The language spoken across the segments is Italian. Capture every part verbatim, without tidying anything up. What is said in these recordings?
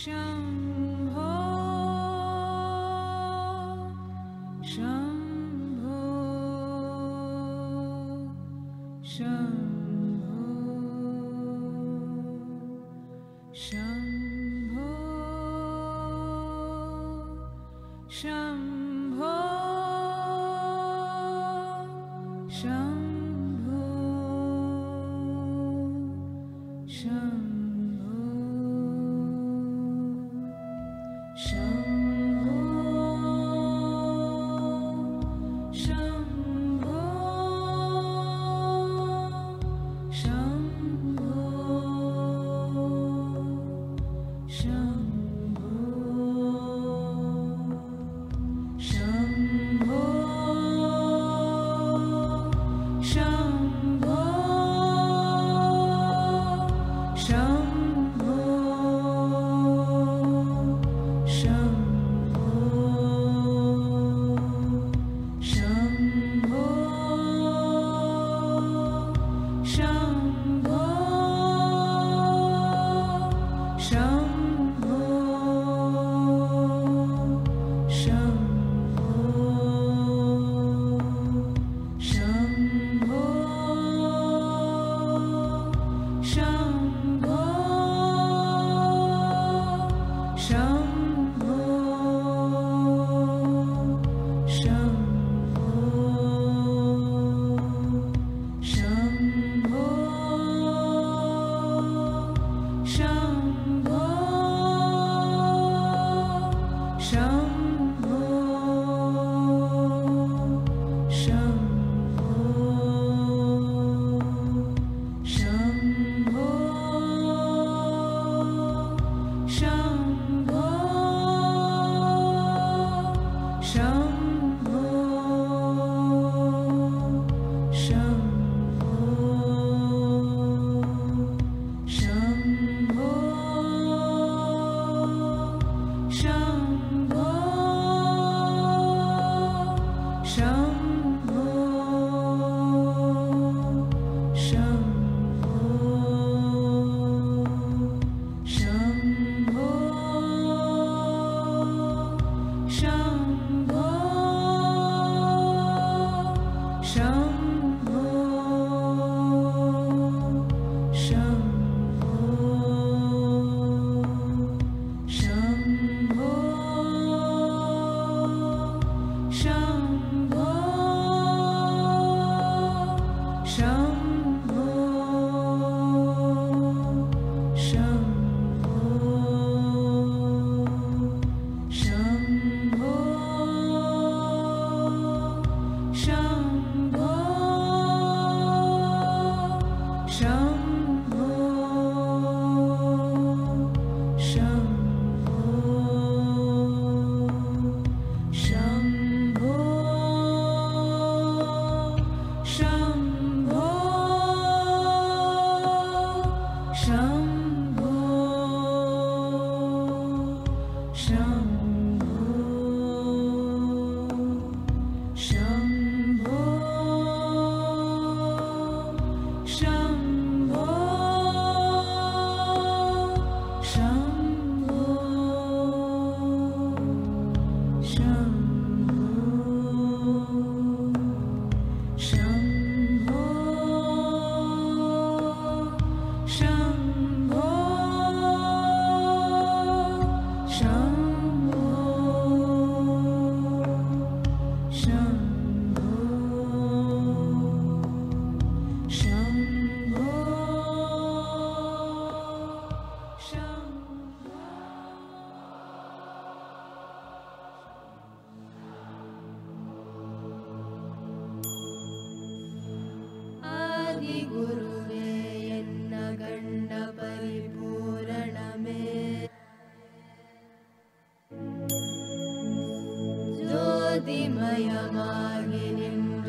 ज्योतिमयमागि निன்ற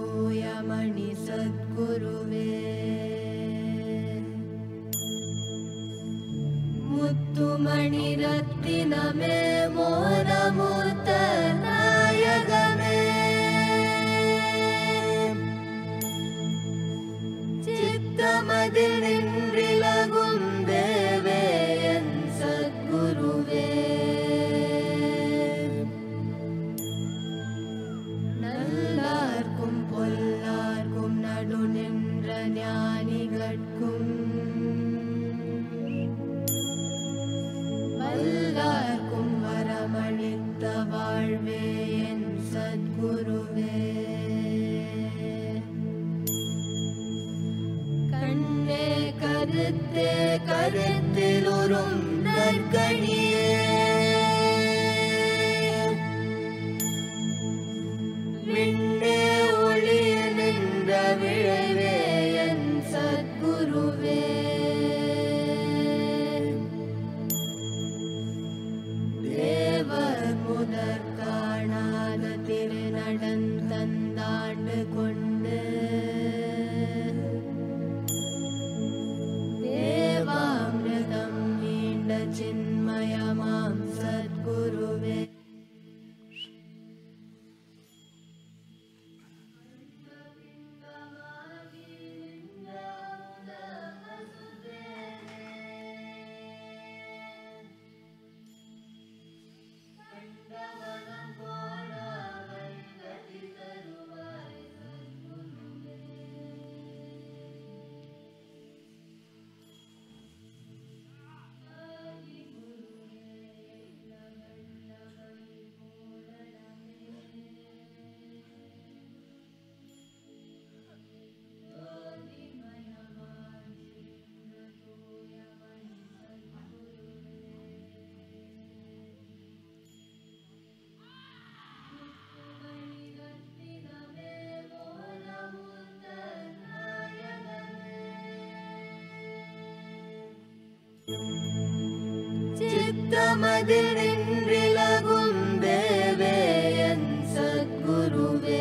தூயமணி சத்குருவே முத்துமணி ரத்தினமே மோனமுத்த நாயகமே சித்தமதில் நின்றிலகும் தேவே என் சத்குரு ஞானிகட்கும் வல்லார்க்கும் வரமளித்த வாழ்வே என் சத்குருவே. கண்ணே கருத்தே கருத்திலுறும் நற்கணியே விண்ணே ஒளிய நின்ற விழைவே என் சத்குருவே. தேவர் முதற் காணாத திருநடந்தந்தாண்டு கொண்டு தேவாமிர்தம் நீண்ட சின்மயமாம் சத்குருவே. சித்தமதில் நின்றிலகும் தேவே என் சத்குருவே.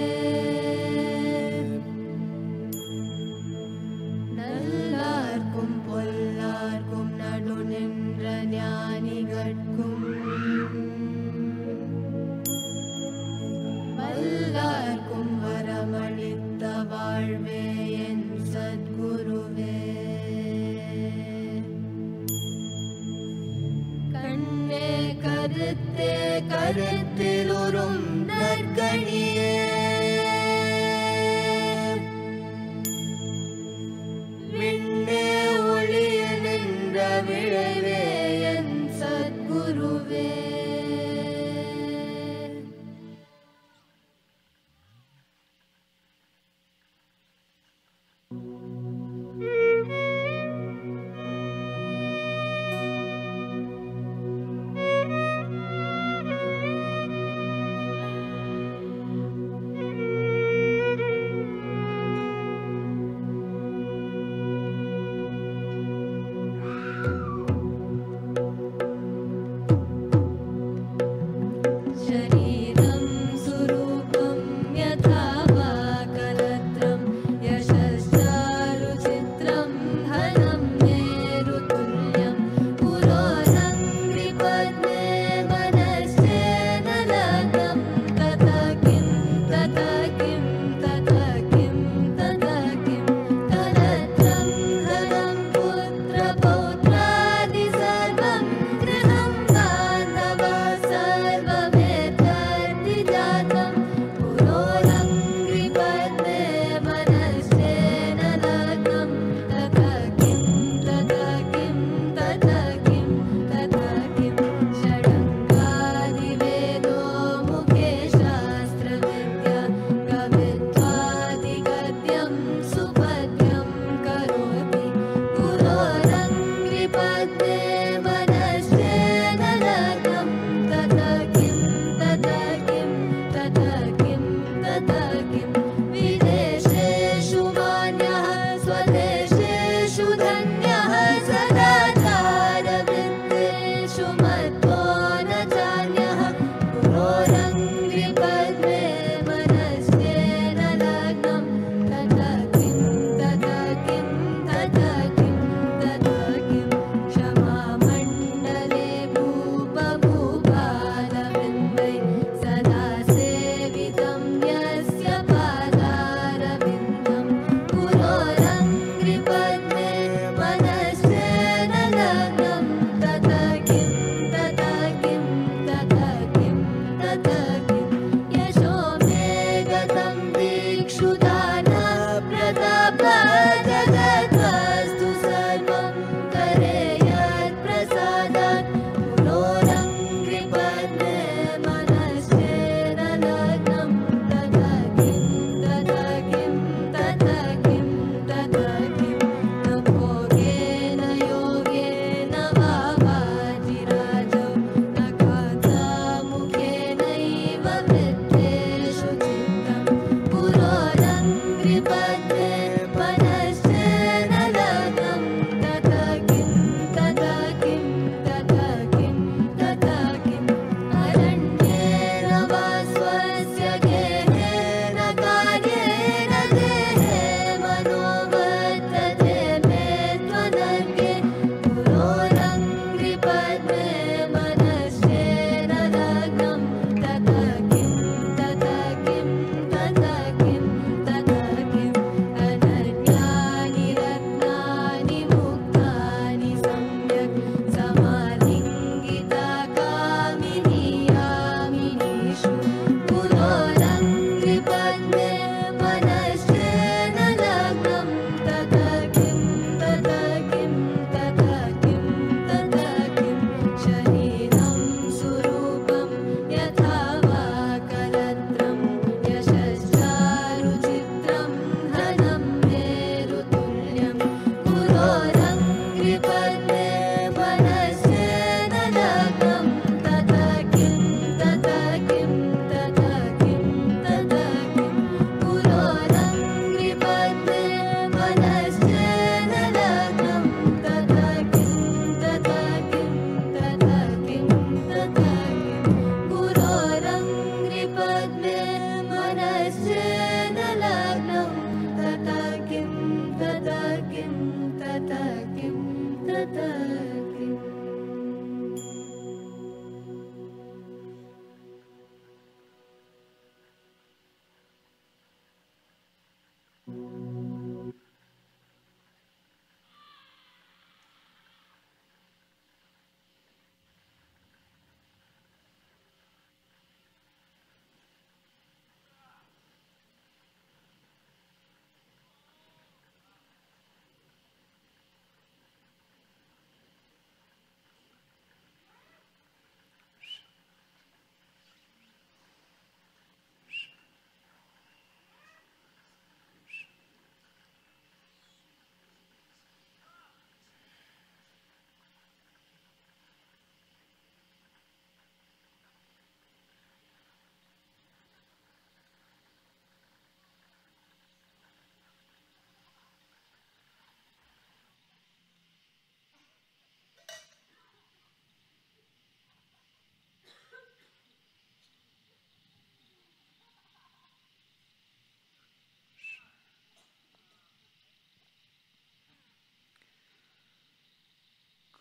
நல்லார்க்கும் பொல்லார்க்கும் நடு நின்ற ஞானிகட்கும் வல்லார்க்கும் வரமளித்த வாழ்வே என் சத்குருவே. கண்ணே கருத்தே கருத்திலுறும் நற்கணியே விண்ணே ஒளிய நின்ற விழைவே என் சத்குருவே.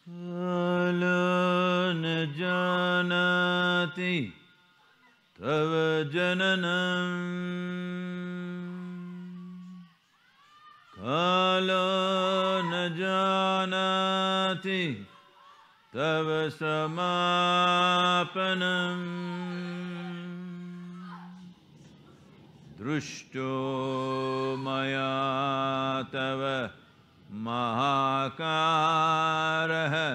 Kala na janati tava jananam Kala na janati tava samapanam Drushto maya tava mahakaraha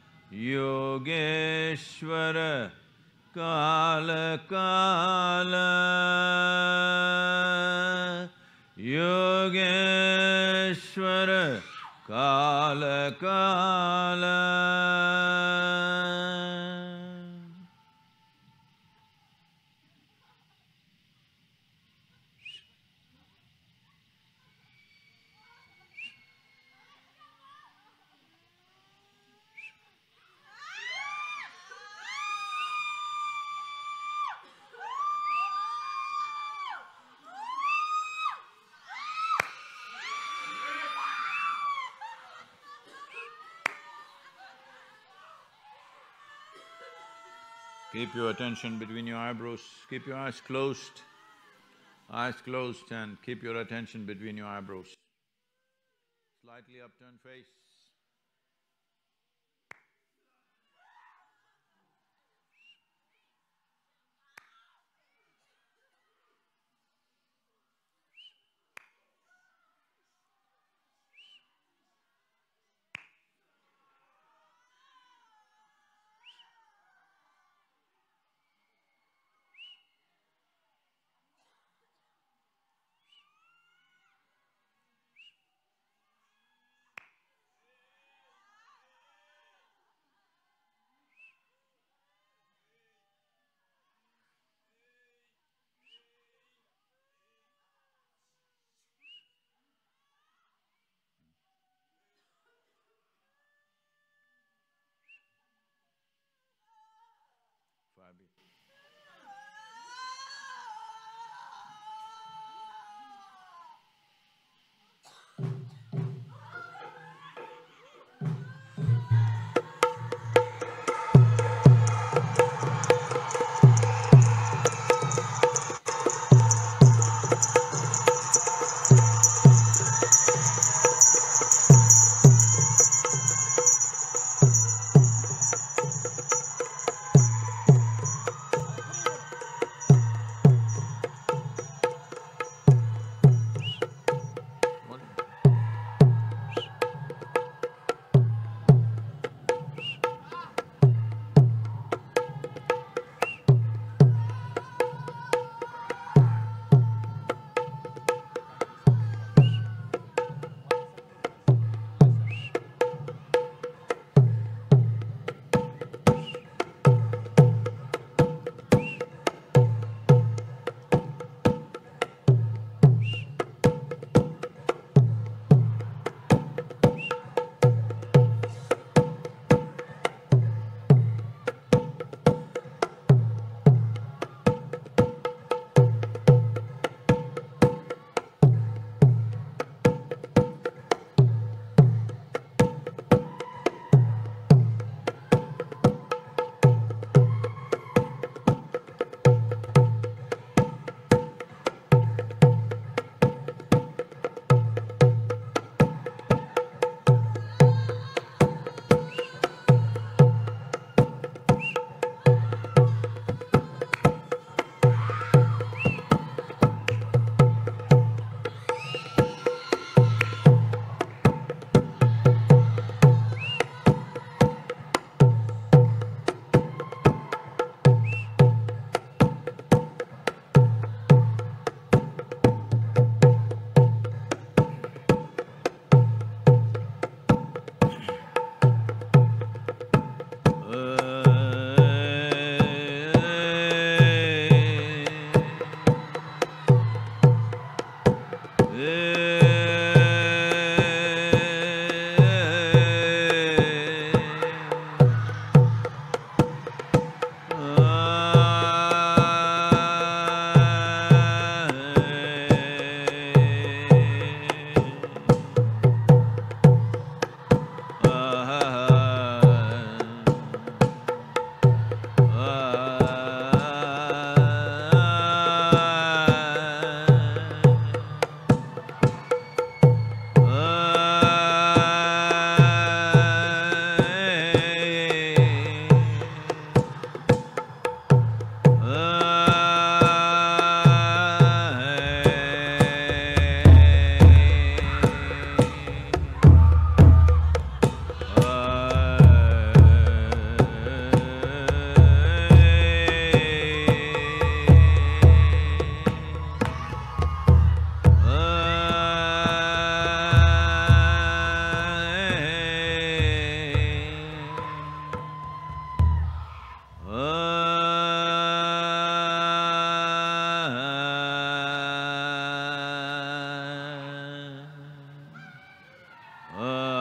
Yogeshwara kala kala Yogeshwara kala kala Keep your attention between your eyebrows, keep your eyes closed, eyes closed and keep your attention between your eyebrows. Slightly upturned face.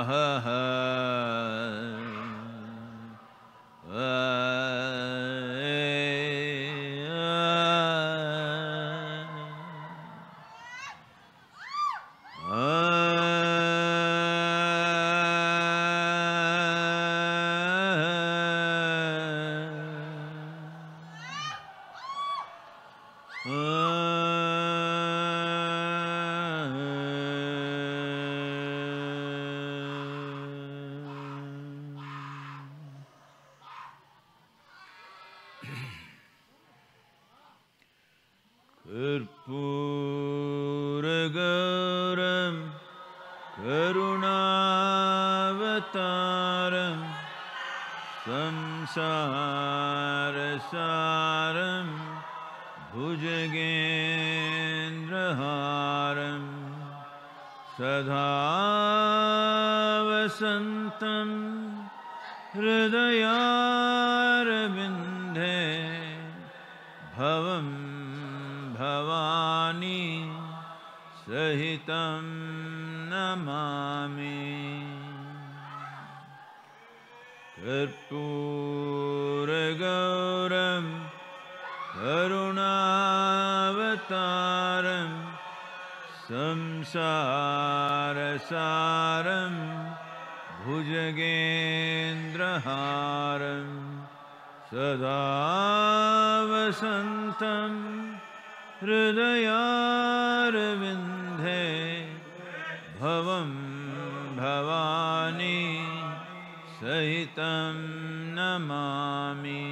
Karpuragaram Karunavataram Samsarasaram Bhujagendraharam Sadha Vasantam Hridayarvindhe Bhavam Bhavani Sahitam Namami Karpuragauram Karunavataram Samsarasaram Bhujagendraharam Sada Vasantam Hridayarvindhe Bhavam Bhavani Sahitam Namami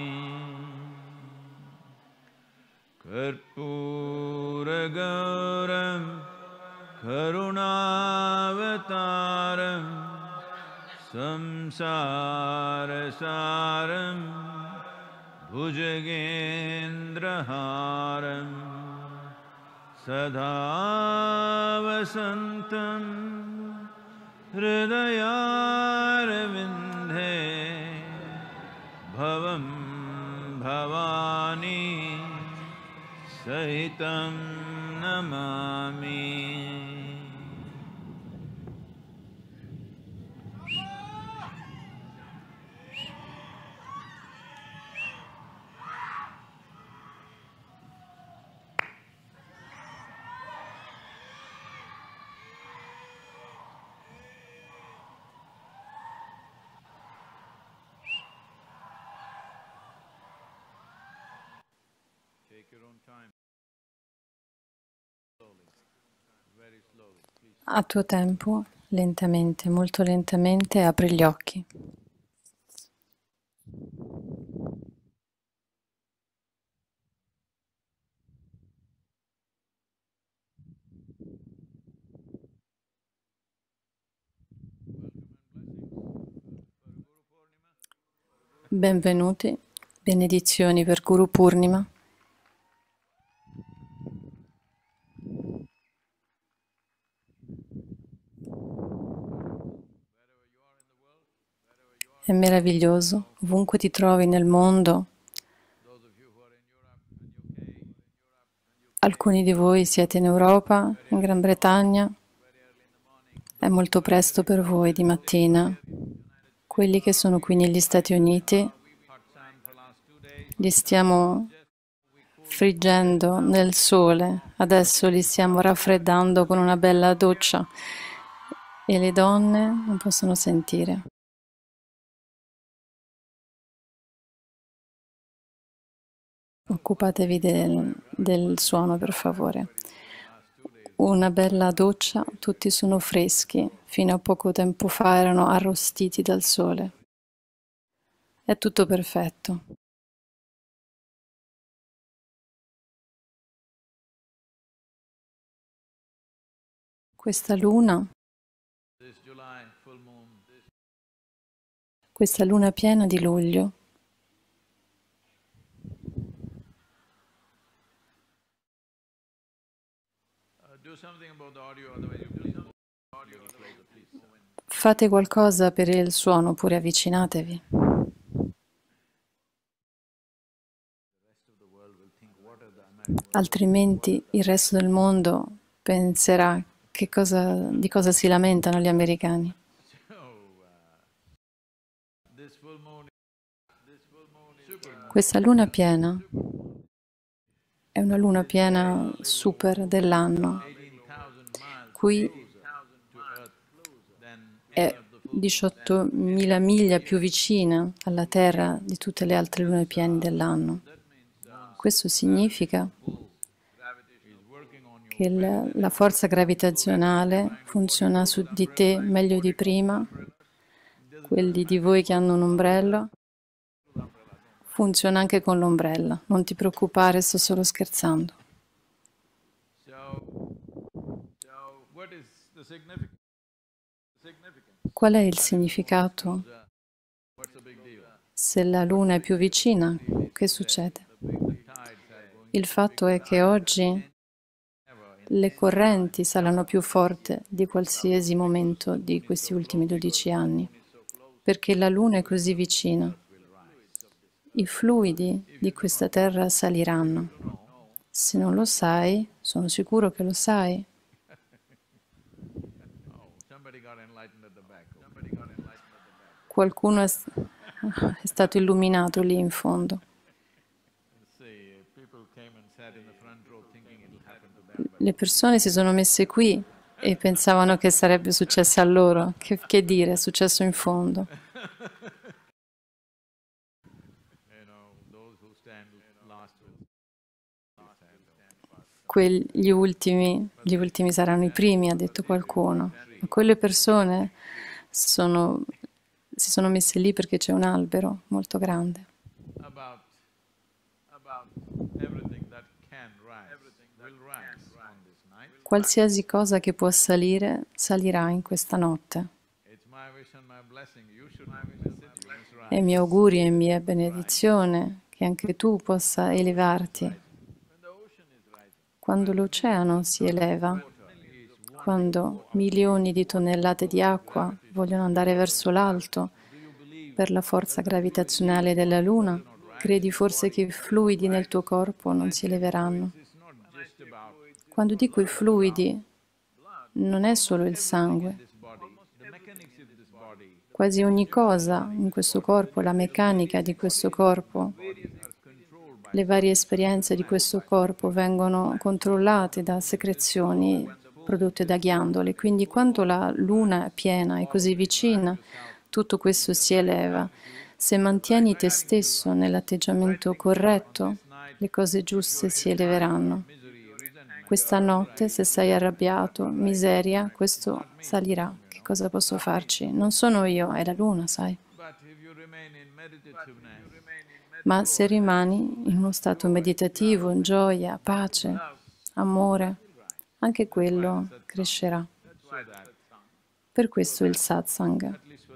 Karpuragauram Karunavataram Samsarasaram Bhujagendraharam Sada Vasantam Hridayarvindhe Bhavam Bhavani Sahitam Namami A tuo tempo, lentamente, molto lentamente, apri gli occhi. Benvenuti, benedizioni per Guru Purnima. È meraviglioso, ovunque ti trovi nel mondo. Alcuni di voi siete in Europa, in Gran Bretagna. È molto presto per voi di mattina. Quelli che sono qui negli Stati Uniti, li stiamo friggendo nel sole. Adesso li stiamo raffreddando con una bella doccia e le donne non possono sentire. Occupatevi del, del suono, per favore. Una bella doccia, tutti sono freschi, fino a poco tempo fa erano arrostiti dal sole. È tutto perfetto. Questa luna, questa luna piena di luglio, fate qualcosa per il suono, oppure avvicinatevi. Altrimenti il resto del mondo penserà che cosa, di cosa si lamentano gli americani. Questa luna piena è una luna piena super dell'anno. Qui è diciottomila miglia più vicina alla Terra di tutte le altre lune piene dell'anno. Questo significa che la, la forza gravitazionale funziona su di te meglio di prima. Quelli di voi che hanno un ombrello, funziona anche con l'ombrella. Non ti preoccupare, sto solo scherzando. Qual è il significato? Se la luna è più vicina, che succede? Il fatto è che oggi le correnti saranno più forti di qualsiasi momento di questi ultimi dodici anni, perché la luna è così vicina. I fluidi di questa terra saliranno. Se non lo sai, sono sicuro che lo sai. Qualcuno è, è stato illuminato lì in fondo. Le persone si sono messe qui e pensavano che sarebbe successo a loro. Che, che dire, è successo in fondo. Quelli, gli ultimi, gli ultimi saranno i primi, ha detto qualcuno. Ma quelle persone sono, si sono messe lì perché c'è un albero molto grande. Qualsiasi cosa che può salire, salirà in questa notte. È mio augurio e mia benedizione che anche tu possa elevarti. Quando l'oceano si eleva, quando milioni di tonnellate di acqua vogliono andare verso l'alto per la forza gravitazionale della Luna, credi forse che i fluidi nel tuo corpo non si eleveranno? Quando dico i fluidi, non è solo il sangue. Quasi ogni cosa in questo corpo, la meccanica di questo corpo, le varie esperienze di questo corpo vengono controllate da secrezioni prodotte da ghiandole. Quindi quando la luna è piena e così vicina, tutto questo si eleva. Se mantieni te stesso nell'atteggiamento corretto, le cose giuste si eleveranno. Questa notte, se sei arrabbiato, miseria, questo salirà. Che cosa posso farci? Non sono io, è la luna, sai. Ma se rimani in uno stato meditativo, in gioia, pace, amore, anche quello crescerà. Per questo il satsang,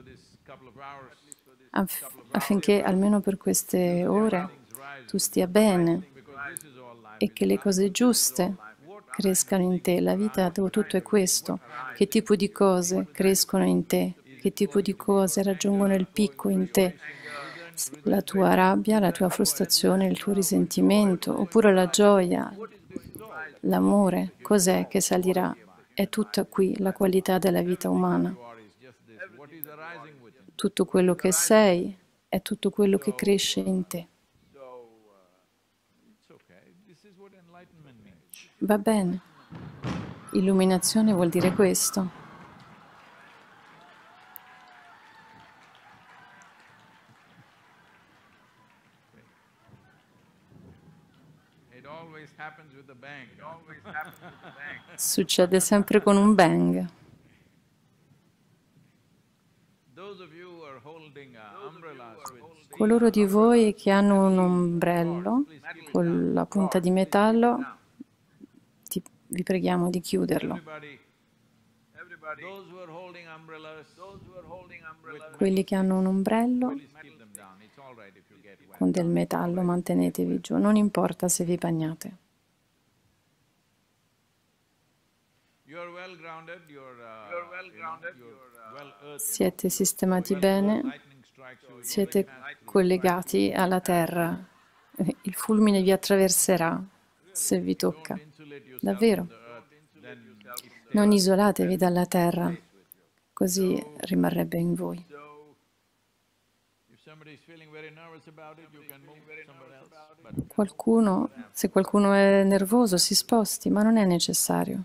aff- affinché almeno per queste ore tu stia bene e che le cose giuste crescano in te. La vita, tutto è questo. Che tipo di cose crescono in te? Che tipo di cose raggiungono il picco in te? La tua rabbia, la tua frustrazione, il tuo risentimento, oppure la gioia, l'amore, cos'è che salirà? È tutta qui la qualità della vita umana. Tutto quello che sei è tutto quello che cresce in te. Va bene. Illuminazione vuol dire questo. Succede sempre con un bang. Coloro di voi che hanno un ombrello con la punta di metallo, ti, vi preghiamo di chiuderlo. Quelli che hanno un ombrello con del metallo, mantenetevi giù, non importa se vi bagnate. Siete sistemati bene, siete collegati alla terra, il fulmine vi attraverserà se vi tocca, davvero. Non isolatevi dalla terra, così rimarrebbe in voi. Qualcuno, se qualcuno è nervoso, si sposti, ma non è necessario.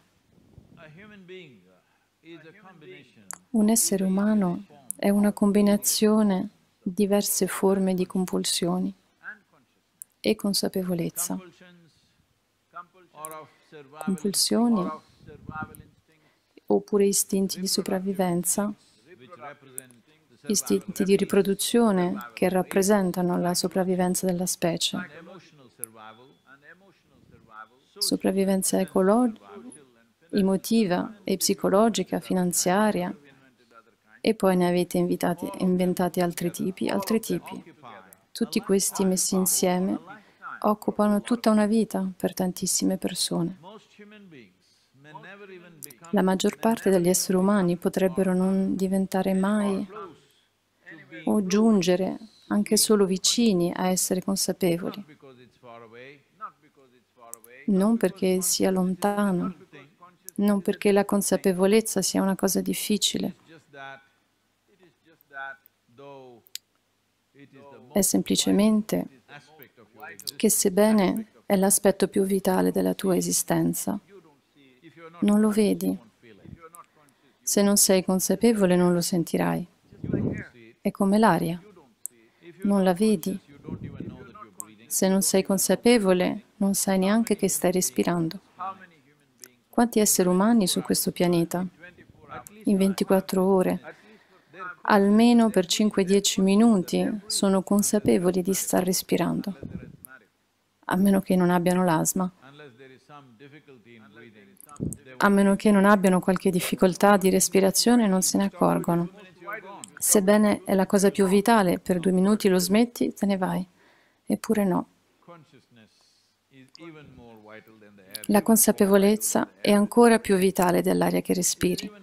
Un essere umano è una combinazione di diverse forme di compulsioni e consapevolezza. Compulsioni oppure istinti di sopravvivenza, istinti di riproduzione che rappresentano la sopravvivenza della specie, sopravvivenza ecologica, emotiva e psicologica, finanziaria, e poi ne avete invitati, inventati altri tipi, altri tipi. Tutti questi messi insieme occupano tutta una vita per tantissime persone. La maggior parte degli esseri umani potrebbero non diventare mai o giungere anche solo vicini a essere consapevoli, non perché sia lontano, non perché la consapevolezza sia una cosa difficile. È semplicemente che sebbene è l'aspetto più vitale della tua esistenza, non lo vedi. Se non sei consapevole non lo sentirai. È come l'aria. Non la vedi. Se non sei consapevole non sai neanche che stai respirando. Quanti esseri umani su questo pianeta? In ventiquattro ore, almeno per cinque dieci minuti, sono consapevoli di star respirando, a meno che non abbiano l'asma, a meno che non abbiano qualche difficoltà di respirazione non se ne accorgono. Sebbene è la cosa più vitale, per due minuti lo smetti, te ne vai. Eppure no. La consapevolezza è ancora più vitale dell'aria che respiri.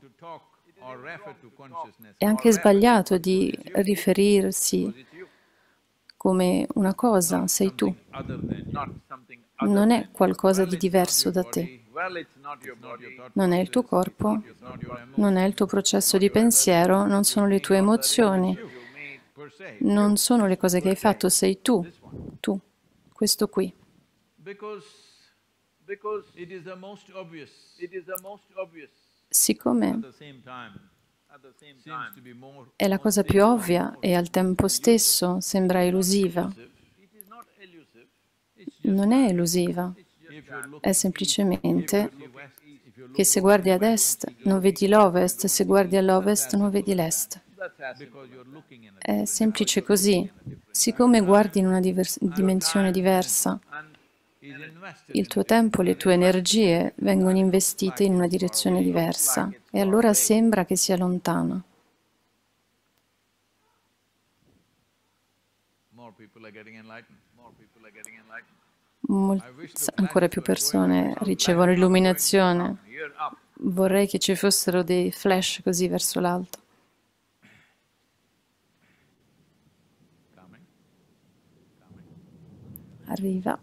È anche sbagliato di riferirsi come una cosa, sei tu. Non è qualcosa di diverso da te. Non è il tuo corpo, non è il tuo processo di pensiero, non sono le tue emozioni, non sono le cose che hai fatto, sei tu, tu, questo qui. Siccome è la cosa più ovvia e al tempo stesso sembra elusiva, non è elusiva, è semplicemente che se guardi ad est non vedi l'ovest, se guardi all'ovest non vedi l'est. È semplice così. Siccome guardi in una divers- dimensione diversa, il tuo tempo e le tue energie vengono investite in una direzione diversa e allora sembra che sia lontana. Mol- ancora più persone ricevono illuminazione. Vorrei che ci fossero dei flash così verso l'alto. Arriva.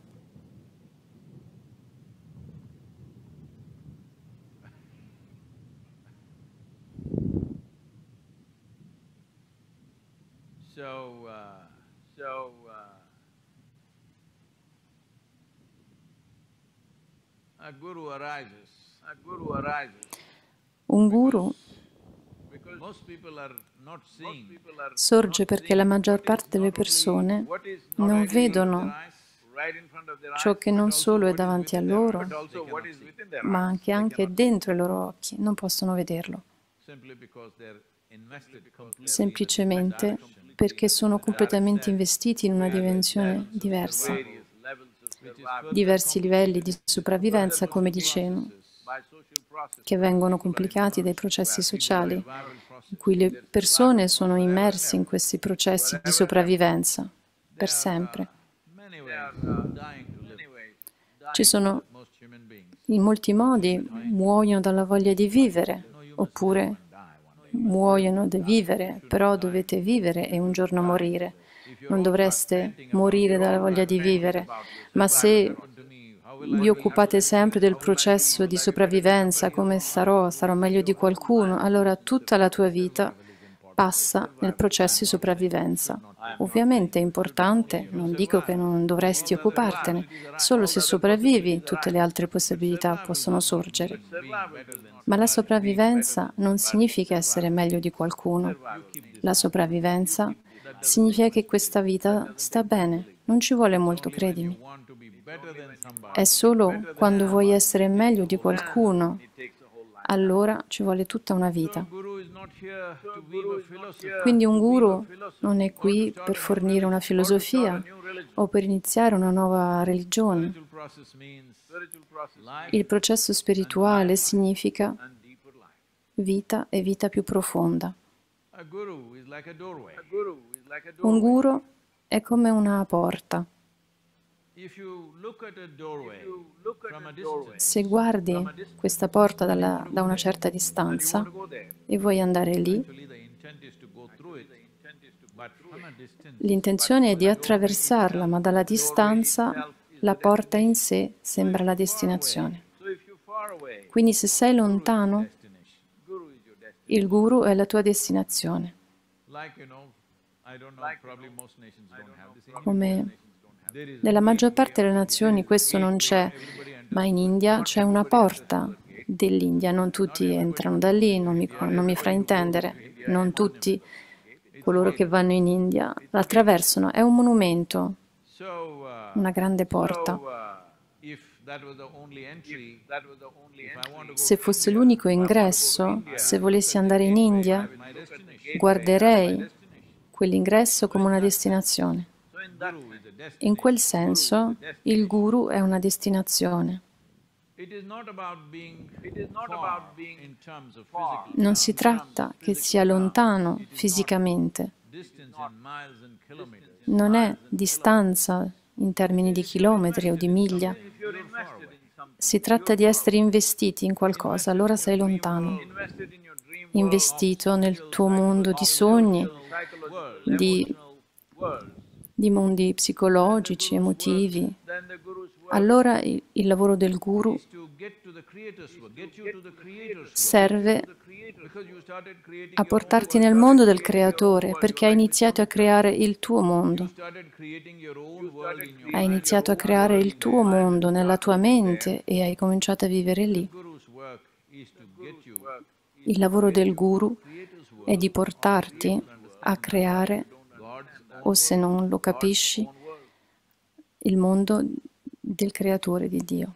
So, uh, so, uh, a guru arises, a guru arises, Un guru because most people are not seeing sorge perché la maggior parte delle persone what is not non right in front of vedono their eyes, right in front of their eyes, ciò che non but also solo è what is davanti a within their loro, eyes, but also what is within their ma eyes. anche, anche dentro i loro occhi. Non possono vederlo, Simply because they're invested completely semplicemente perché sono completamente investiti in una dimensione diversa, various levels of survival diversi livelli di sopravvivenza, come dicevo, by social process. che vengono complicati dai processi sociali, in cui le persone sono immerse in questi processi di sopravvivenza per sempre. Many ways dying to live. Ci sono, Most human beings in molti modi, muoiono dalla voglia di vivere, oppure muoiono di vivere, però dovete vivere e un giorno morire. Non dovreste morire dalla voglia di vivere, ma se vi occupate sempre del processo di sopravvivenza, come sarò, sarò meglio di qualcuno, allora tutta la tua vita passa nel processo di sopravvivenza. Ovviamente è importante, non dico che non dovresti occupartene, solo se sopravvivi tutte le altre possibilità possono sorgere. Ma la sopravvivenza non significa essere meglio di qualcuno. La sopravvivenza significa che questa vita sta bene, non ci vuole molto, credimi. È solo quando vuoi essere meglio di qualcuno, allora ci vuole tutta una vita. Quindi un guru non è qui per fornire una filosofia o per iniziare una nuova religione. Il processo spirituale significa vita e vita più profonda. Un guru è come una porta. Se guardi questa porta dalla, da una certa distanza e vuoi andare lì, l'intenzione è di attraversarla, ma dalla distanza la porta in sé sembra la destinazione. Quindi se sei lontano, il guru è la tua destinazione. Come nella maggior parte delle nazioni questo non c'è, ma in India c'è una porta dell'India. Non tutti entrano da lì, non mi, non mi fraintendere. Non tutti coloro che vanno in India la attraversano. È un monumento, una grande porta. Se fosse l'unico ingresso, se volessi andare in India, guarderei quell'ingresso come una destinazione. In quel senso, il guru è una destinazione. Non si tratta che sia lontano fisicamente. Non è distanza in termini di chilometri o di miglia. Si tratta di essere investiti in qualcosa, allora sei lontano. Investito nel tuo mondo di sogni, di, di mondi psicologici, emotivi. Allora il, il lavoro del guru serve a portarti nel mondo del creatore, perché hai iniziato a creare il tuo mondo. Hai iniziato a creare il tuo mondo nella tua mente e hai cominciato a vivere lì. Il lavoro del guru è di portarti a creare, o se non lo capisci, il mondo del creatore di Dio.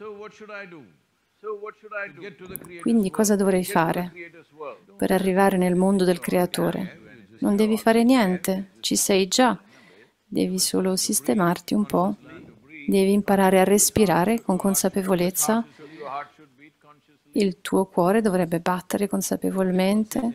Quindi cosa dovrei fare per arrivare nel mondo del creatore? Non devi fare niente, ci sei già, devi solo sistemarti un po', devi imparare a respirare con consapevolezza. Il tuo cuore dovrebbe battere consapevolmente.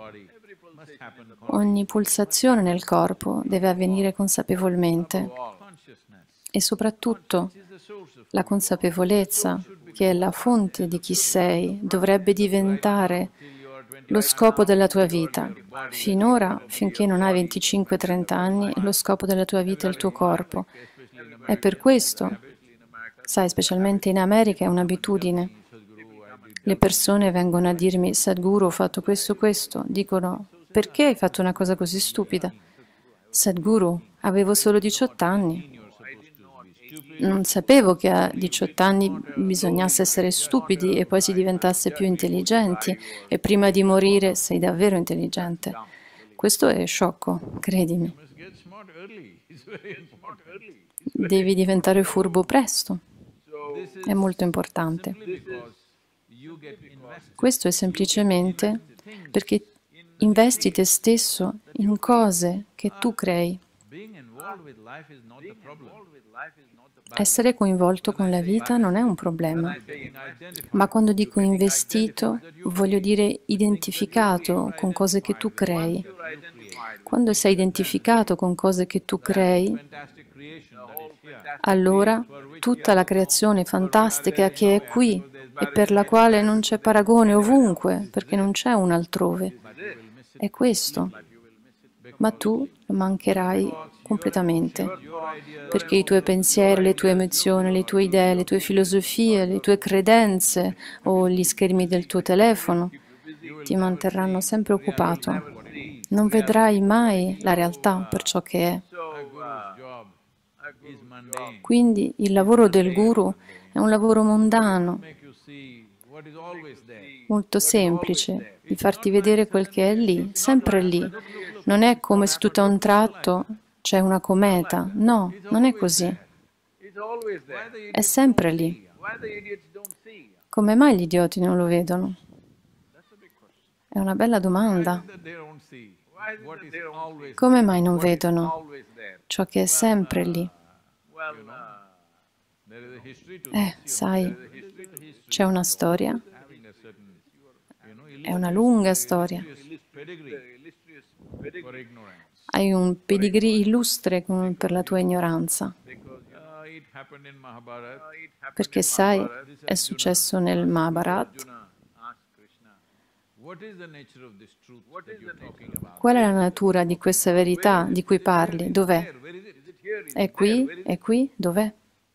Ogni pulsazione nel corpo deve avvenire consapevolmente. E soprattutto la consapevolezza, che è la fonte di chi sei, dovrebbe diventare lo scopo della tua vita. Finora, finché non hai venticinque trenta anni, lo scopo della tua vita è il tuo corpo. È per questo, sai, specialmente in America è un'abitudine. Le persone vengono a dirmi: Sadhguru, ho fatto questo, questo. Dicono: perché hai fatto una cosa così stupida? Sadhguru, avevo solo diciotto anni. Non sapevo che a diciotto anni bisognasse essere stupidi e poi si diventasse più intelligenti e prima di morire sei davvero intelligente. Questo è sciocco, credimi. Devi diventare furbo presto. È molto importante. Questo è semplicemente perché investi te stesso in cose che tu crei. Essere coinvolto con la vita non è un problema, ma quando dico investito, voglio dire identificato con cose che tu crei. Quando sei identificato con cose che tu crei, allora tutta la creazione fantastica che è qui e per la quale non c'è paragone ovunque, perché non c'è un altrove, è questo. Ma tu lo mancherai completamente, perché i tuoi pensieri, le tue emozioni, le tue idee, le tue filosofie, le tue credenze o gli schermi del tuo telefono ti manterranno sempre occupato Non vedrai mai la realtà per ciò che è. Quindi il lavoro del guru è un lavoro mondano, molto semplice, di farti vedere quel che è lì, sempre lì. Non è come se tutto a un tratto c'è una cometa. No, non è così. È sempre lì. Come mai gli idioti non lo vedono? È una bella domanda. Come mai non vedono ciò che è sempre lì? Eh, sai, c'è una storia. È una lunga storia. Hai un pedigree illustre per la tua ignoranza. Perché sai, è successo nel Mahabharata. Qual è la natura di questa verità di cui parli? Dov'è? È qui? È qui? Dov'è?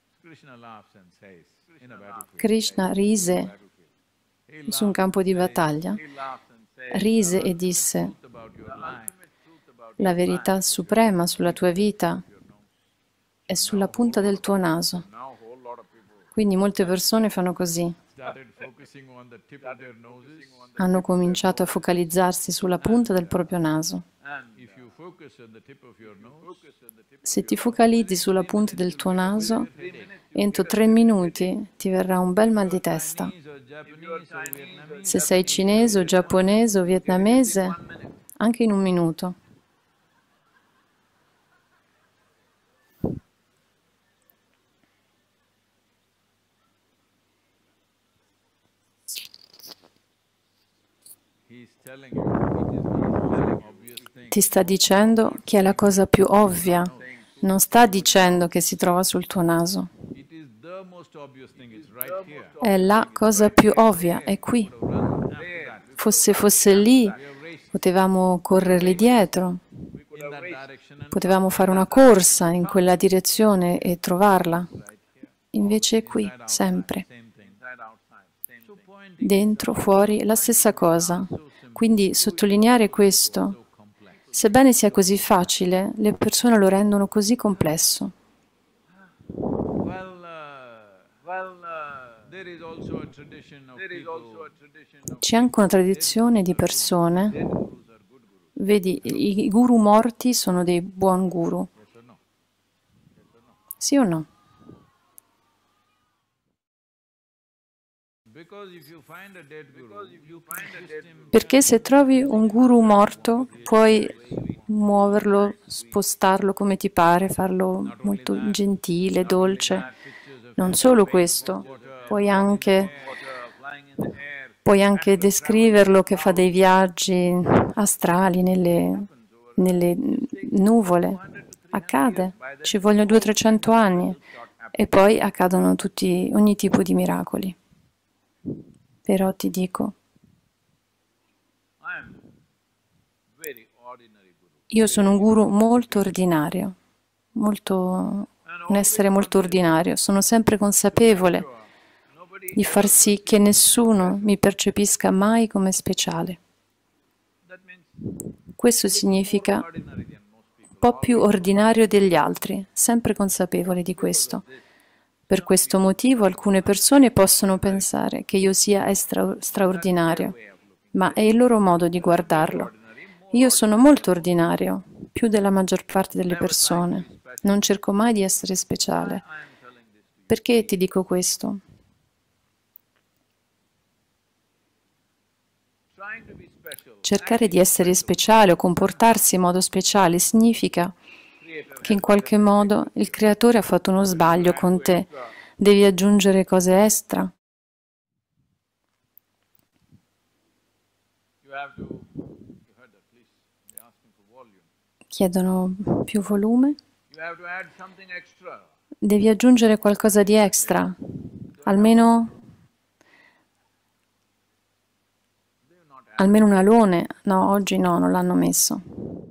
Krishna rise su un campo di battaglia, rise e disse: la verità suprema sulla tua vita è sulla punta del tuo naso. Quindi molte persone fanno così. Hanno cominciato a focalizzarsi sulla punta del proprio naso. Se ti focalizzi sulla punta del tuo naso, entro tre minuti ti verrà un bel mal di testa. Se sei cinese o giapponese o vietnamese, anche in un minuto. Ti sta dicendo che è la cosa più ovvia, non sta dicendo che si trova sul tuo naso. È la cosa più ovvia, è qui. Fosse fosse lì, potevamo correrli dietro, potevamo fare una corsa in quella direzione e trovarla. Invece è qui, sempre. Dentro, fuori, la stessa cosa. Quindi sottolineare questo, sebbene sia così facile, le persone lo rendono così complesso. C'è anche una tradizione di persone, vedi, i guru morti sono dei buon guru. Sì o no? Perché se trovi un guru morto, puoi muoverlo, spostarlo come ti pare, farlo molto gentile, dolce. Non solo questo, puoi anche, puoi anche descriverlo che fa dei viaggi astrali nelle, nelle nuvole. Accade, ci vogliono duecento trecento anni e poi accadono tutti, ogni tipo di miracoli. Però ti dico, io sono un guru molto ordinario, molto, un essere molto ordinario. Sono sempre consapevole di far sì che nessuno mi percepisca mai come speciale. Questo significa un po' più ordinario degli altri, sempre consapevole di questo. Per questo motivo alcune persone possono pensare che io sia stra- straordinario, ma è il loro modo di guardarlo. Io sono molto ordinario, più della maggior parte delle persone. Non cerco mai di essere speciale. Perché ti dico questo? Cercare di essere speciale o comportarsi in modo speciale significa che in qualche modo il Creatore ha fatto uno sbaglio con te. Devi aggiungere cose extra. Chiedono più volume. Devi aggiungere qualcosa di extra, almeno, almeno un alone. No, oggi no, non l'hanno messo.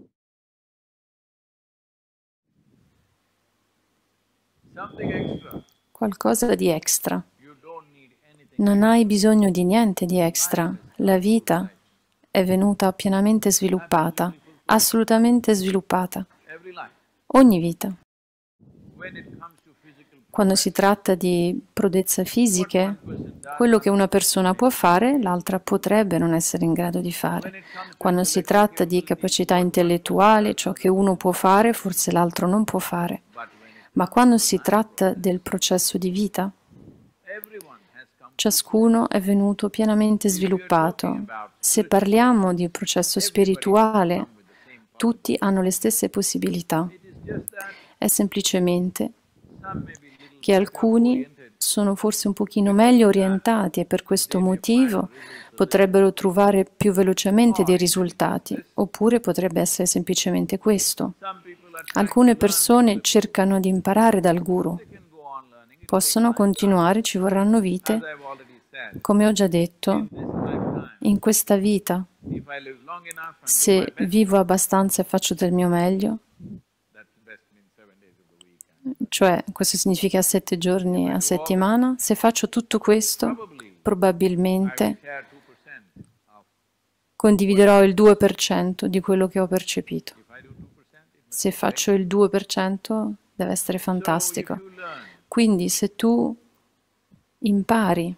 Qualcosa di extra. Non hai bisogno di niente di extra. La vita è venuta pienamente sviluppata. assolutamente sviluppata, every life. ogni vita. When it comes to physical, Quando si tratta di prodezze fisiche, quello che una persona può fare, l'altra potrebbe non essere in grado di fare. Quando si tratta di capacità intellettuale, ciò che uno può fare, forse l'altro non può fare. Ma quando si tratta del processo di vita, everyone has come. ciascuno è venuto pienamente sviluppato. Se parliamo di processo spirituale, tutti hanno le stesse possibilità. It is just that È semplicemente some may be little che alcuni sono forse un pochino meglio orientati e per questo motivo potrebbero trovare più velocemente dei risultati, oppure potrebbe essere semplicemente questo. some people are Alcune persone cercano di imparare dal guru, can go on learning. possono continuare, ci vorranno vite. As I've already said, Come ho già detto, this lifetime, in questa vita, if I live long enough and do se my best, vivo abbastanza e faccio del mio meglio, that's best means seven days of the week. cioè questo significa sette giorni a settimana, se faccio tutto questo, probabilmente Share two percent of, condividerò il due per cento di quello che ho percepito. if I do two percent, it Se faccio il due per cento deve essere fantastico. you learn. Quindi se tu impari,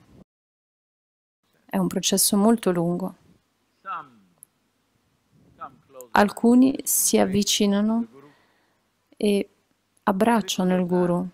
è un processo molto lungo. Some come close. Alcuni si avvicinano e abbracciano il guru.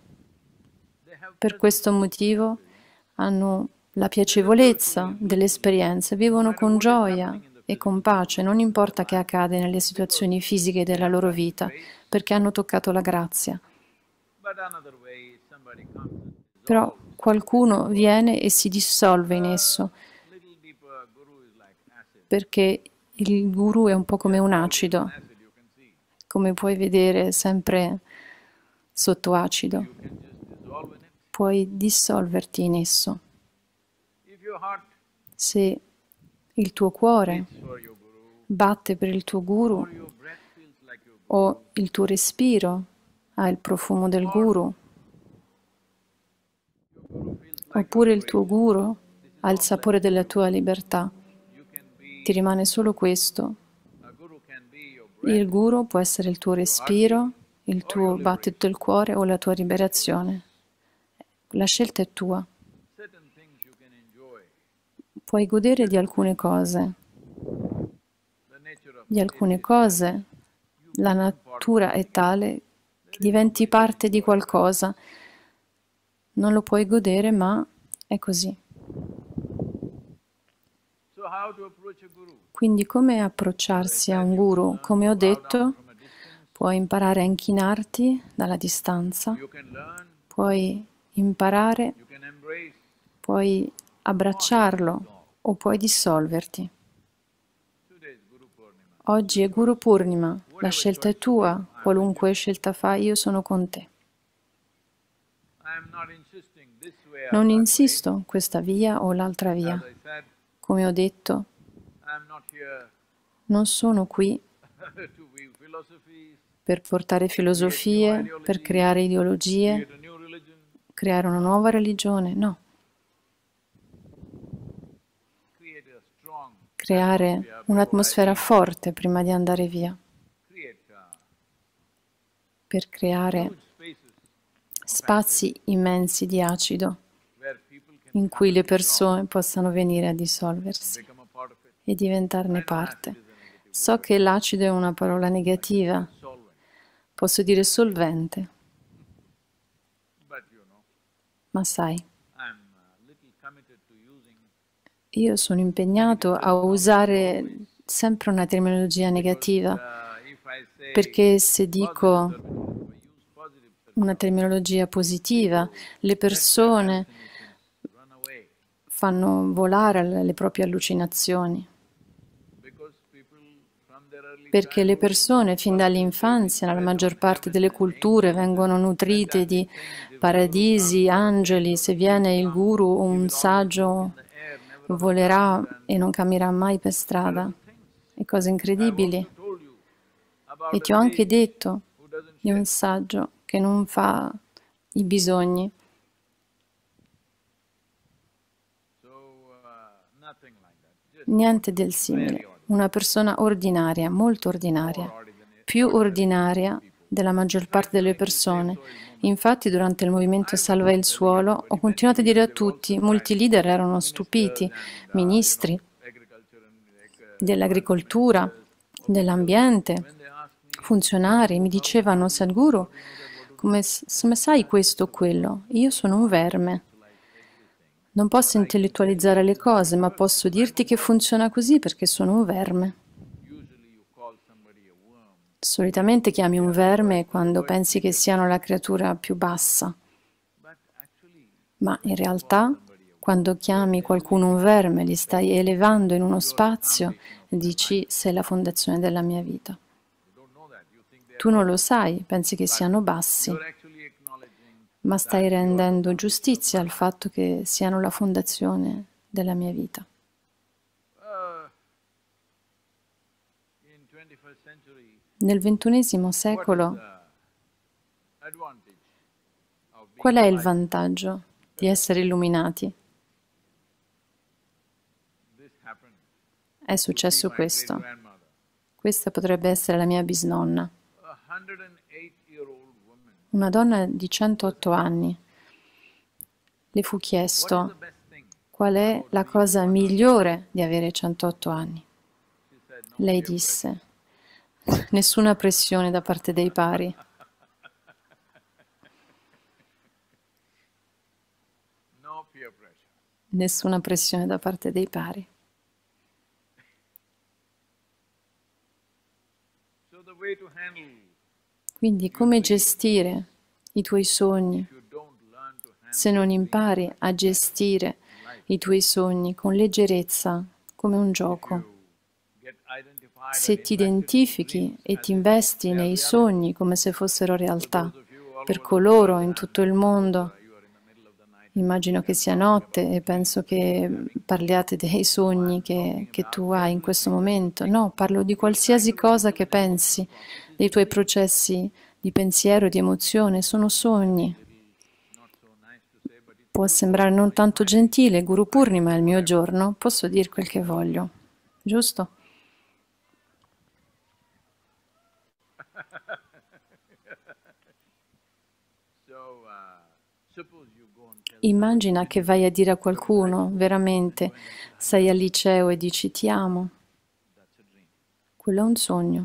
Per questo motivo hanno la piacevolezza dell'esperienza, vivono con gioia e con pace, non importa che accade nelle situazioni fisiche della loro vita, perché hanno toccato la grazia. But another way, somebody comes and Però qualcuno viene e si dissolve in esso, little deeper, guru is like acid. perché il guru è un po' come un acido, Acid you can see. come puoi vedere sempre sotto acido. You can just dissolve in it. Puoi dissolverti in esso. If your heart Se il tuo cuore beats for your guru, batte per il tuo guru or your breath feels like your guru, o il tuo respiro ha il profumo del guru, oppure il tuo guru ha il sapore della tua libertà, you can be, ti rimane solo questo. a guru can be your breath. Il guru può essere il tuo respiro, il tuo battito del cuore o la tua liberazione. La scelta è tua. Certain things you can enjoy. Puoi godere di alcune cose. The nature of Di alcune cose la natura è tale che diventi parte di qualcosa. Non lo puoi godere, ma è così. so how to approach a guru? Quindi come approcciarsi a un guru? Come ho detto, From a distance, puoi imparare a inchinarti dalla distanza, you can learn, puoi imparare, you can embrace. puoi abbracciarlo o puoi dissolverti. Today is Guru Purnima. Oggi è Guru Purnima, la scelta è tua, qualunque scelta fai, io sono con te. I am not insisting this way or Non that insisto questa via o l'altra way. via. As I said, Come ho detto, I am not here non sono qui to weave philosophies, per portare filosofie, per creare ideologie, create a new religion. creare una nuova religione, no. Create a strong, Creare un'atmosfera forte prima di andare via, create uh, per creare huge spaces spazi immensi di acido where people can in cui le persone possano venire a dissolversi become a part of it. e diventarne parte. So che l'acido è una parola negativa, Solvent. posso dire solvente, But you know, ma sai, I'm a little committed to using io sono impegnato a usare sempre una terminologia negativa, uh, if I say perché se dico if I use positive una terminologia positiva, le persone run away fanno volare le le proprie allucinazioni, because people from their early perché le persone fin dall'infanzia, nella maggior parte delle culture, vengono nutrite di paradisi, angeli. Se viene il guru, un saggio air never volerà e non camminerà mai per strada. E cose incredibili. told you about E a ti ho anche sage detto who doesn't di un saggio che non fa i bisogni. so uh, nothing like that. Just Niente del simile. una persona ordinaria, molto ordinaria, più ordinaria della maggior parte delle persone. Infatti, durante il movimento Salva il Suolo, ho continuato a dire a tutti, molti leader erano stupiti, ministri dell'agricoltura, dell'ambiente, funzionari, mi dicevano, Sadhguru, come, come sai questo o quello? Io sono un verme. Non posso intellettualizzare le cose, ma posso dirti che funziona così perché sono un verme. Solitamente chiami un verme quando pensi che siano la creatura più bassa, ma in realtà quando chiami qualcuno un verme, li stai elevando in uno spazio e dici sei la fondazione della mia vita. Tu non lo sai, pensi che siano bassi, ma stai rendendo giustizia al fatto che siano la fondazione della mia vita. Nel ventunesimo secolo, qual è il vantaggio di essere illuminati? È successo questo. Questa potrebbe essere la mia bisnonna. Una donna di centootto anni. Le fu chiesto qual è la cosa migliore di avere centootto anni. Lei disse, nessuna pressione da parte dei pari. Nessuna pressione da parte dei pari. Quindi come gestire i tuoi sogni se non impari a gestire i tuoi sogni con leggerezza, come un gioco? Se ti identifichi e ti investi nei sogni come se fossero realtà, per coloro in tutto il mondo, immagino che sia notte e penso che parliate dei sogni che, che tu hai in questo momento. No, parlo di qualsiasi cosa che pensi, dei tuoi processi di pensiero e di emozione, sono sogni. Può sembrare non tanto gentile, Guru Purnima è il mio giorno, posso dire quel che voglio, giusto? Immagina che vai a dire a qualcuno, veramente, sei al liceo e dici ti amo. Quello è un sogno.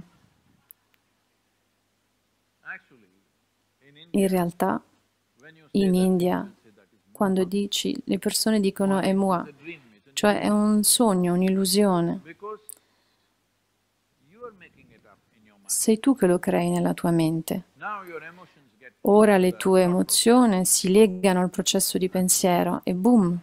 In realtà, in India, quando dici, le persone dicono è mua, cioè è un sogno, un'illusione. Sei tu che lo crei nella tua mente. Ora le tue emozioni si legano al processo di pensiero e boom,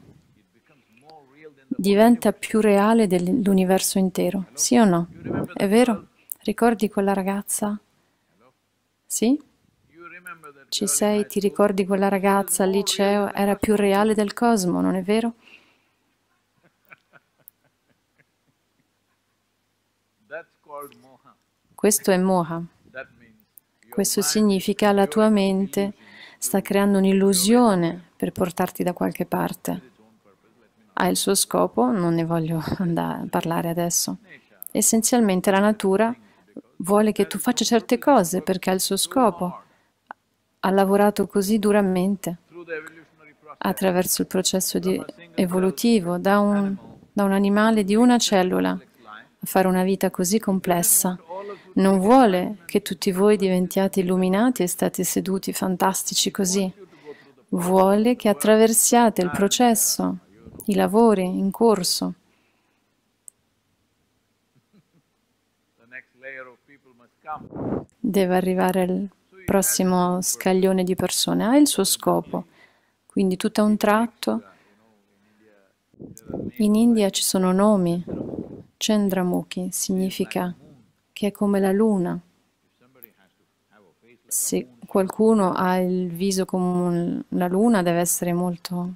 diventa più reale dell'universo intero. Sì o no? È vero? Ricordi quella ragazza? Sì? Ci sei? Ti ricordi quella ragazza al liceo? Era più reale del cosmo, non è vero? Questo è moha. Questo significa che la tua mente sta creando un'illusione per portarti da qualche parte. Ha il suo scopo, non ne voglio andare a parlare adesso. Essenzialmente la natura vuole che tu faccia certe cose perché ha il suo scopo. Ha lavorato così duramente attraverso il processo di evolutivo da un, da un animale di una cellula a fare una vita così complessa. Non vuole che tutti voi diventiate illuminati e state seduti fantastici così. Vuole che attraversiate il processo, i lavori in corso. Deve arrivare il prossimo scaglione di persone. Ha il suo scopo. Quindi tutto a un tratto. In India ci sono nomi. Chandramukhi significa che è come la luna. Se qualcuno ha il viso come la luna, deve essere molto...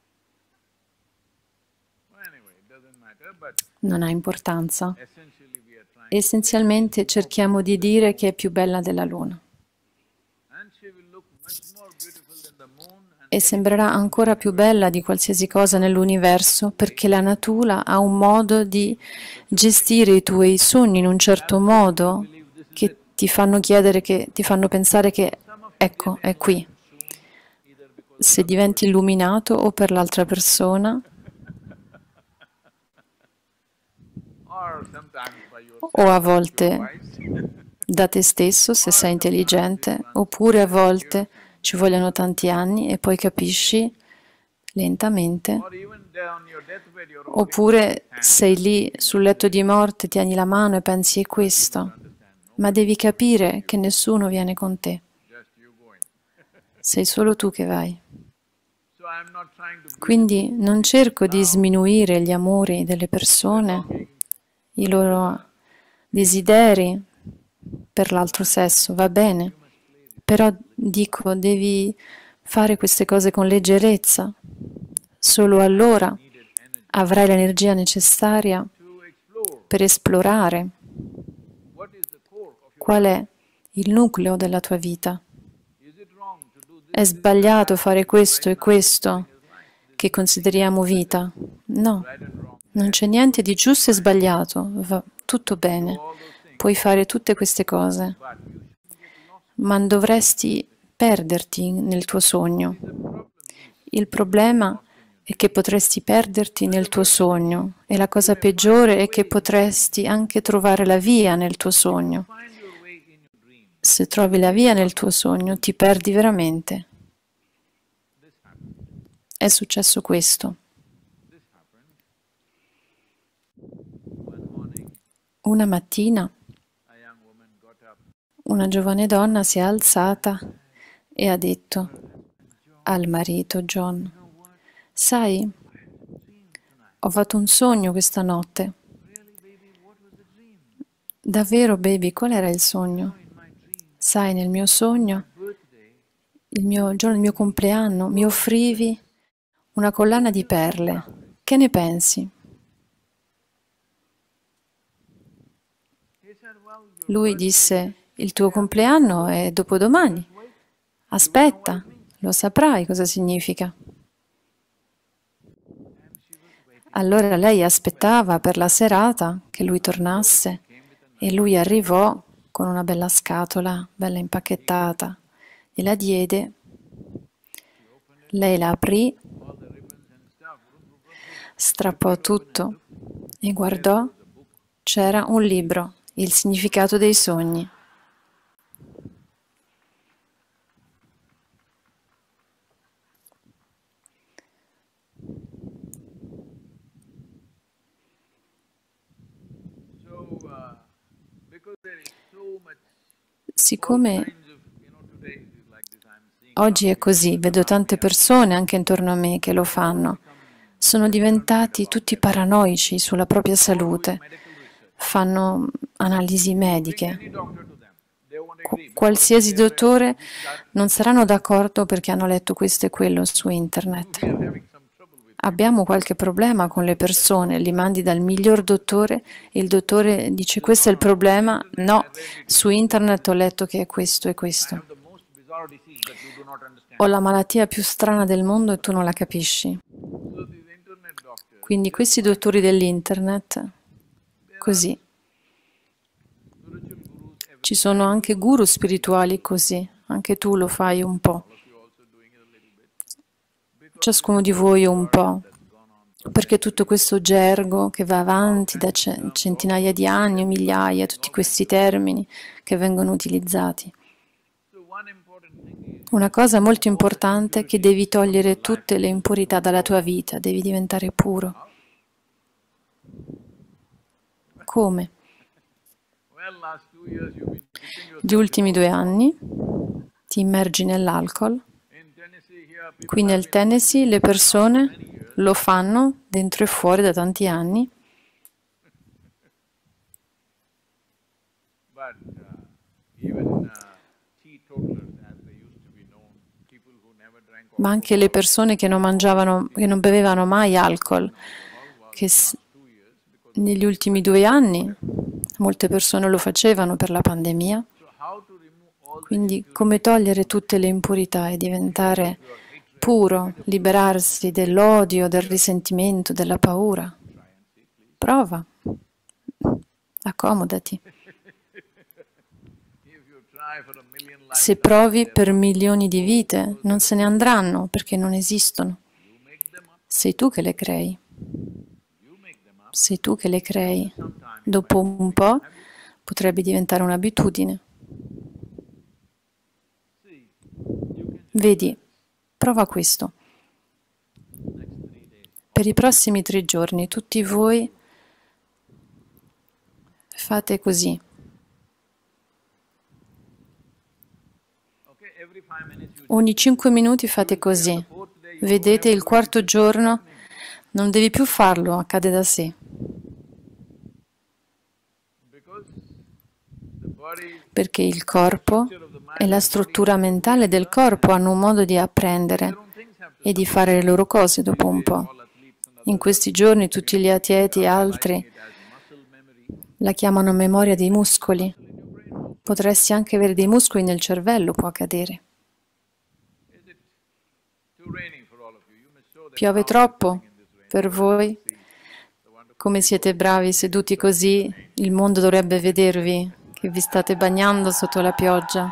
Non ha importanza. Essenzialmente cerchiamo di dire che è più bella della luna. e sembrerà ancora più bella di qualsiasi cosa nell'universo, perché la natura ha un modo di gestire i tuoi sogni in un certo modo che ti fanno chiedere, che ti fanno pensare che ecco, è qui. Se diventi illuminato o per l'altra persona o a volte da te stesso, se sei intelligente, oppure a volte ci vogliono tanti anni e poi capisci lentamente, oppure sei lì sul letto di morte, tieni la mano e pensi è questo, ma devi capire che nessuno viene con te, sei solo tu che vai. Quindi non cerco di sminuire gli amori delle persone, i loro desideri per l'altro sesso, va bene, però dico, devi fare queste cose con leggerezza, solo allora avrai l'energia necessaria per esplorare qual è il nucleo della tua vita. È sbagliato fare questo e questo che consideriamo vita? No, non c'è niente di giusto e sbagliato, va tutto bene, puoi fare tutte queste cose, ma non dovresti perderti nel tuo sogno. Il problema è che potresti perderti nel tuo sogno e la cosa peggiore è che potresti anche trovare la via nel tuo sogno. Se trovi la via nel tuo sogno, ti perdi veramente. È successo questo. Una mattina, una giovane donna si è alzata e ha detto al marito John: sai, ho fatto un sogno questa notte. Davvero, baby, qual era il sogno? Sai, nel mio sogno, il mio giorno del mio compleanno, mi offrivi una collana di perle. Che ne pensi? Lui disse: il tuo compleanno è dopodomani. Aspetta, lo saprai cosa significa. Allora lei aspettava per la serata che lui tornasse e lui arrivò con una bella scatola, bella impacchettata, e la diede. Lei la aprì, strappò tutto e guardò, c'era un libro, Il significato dei sogni. Siccome oggi è così, vedo tante persone anche intorno a me che lo fanno, sono diventati tutti paranoici sulla propria salute, fanno analisi mediche. Qu- qualsiasi dottore non saranno d'accordo perché hanno letto questo e quello su internet. Abbiamo qualche problema con le persone, li mandi dal miglior dottore e il dottore dice questo è il problema, no, su internet ho letto che è questo e questo. Ho la malattia più strana del mondo e tu non la capisci. Quindi questi dottori dell'internet, così. Ci sono anche guru spirituali così, anche tu lo fai un po'. Ciascuno di voi un po', perché tutto questo gergo che va avanti da centinaia di anni o migliaia, tutti questi termini che vengono utilizzati. Una cosa molto importante è che devi togliere tutte le impurità dalla tua vita, devi diventare puro. Come? Gli ultimi due anni ti immergi nell'alcol. Qui nel Tennessee le persone lo fanno dentro e fuori da tanti anni. Ma anche le persone che non mangiavano, che non bevevano mai alcol, che negli ultimi due anni molte persone lo facevano per la pandemia. Quindi come togliere tutte le impurità e diventare puro, liberarsi dell'odio, del risentimento, della paura. Prova, accomodati. Se provi per milioni di vite, non se ne andranno perché non esistono. Sei tu che le crei. Sei tu che le crei. Dopo un po' potrebbe diventare un'abitudine. Vedi, prova questo. Per i prossimi tre giorni tutti voi fate così. Ogni cinque minuti fate così. Vedete, il quarto giorno non devi più farlo, accade da sé. Perché il corpo e la struttura mentale del corpo hanno un modo di apprendere e di fare le loro cose dopo un po'. In questi giorni tutti gli atleti e altri la chiamano memoria dei muscoli. Potresti anche avere dei muscoli nel cervello, può accadere. Piove troppo per voi? Come siete bravi seduti così, il mondo dovrebbe vedervi che vi state bagnando sotto la pioggia.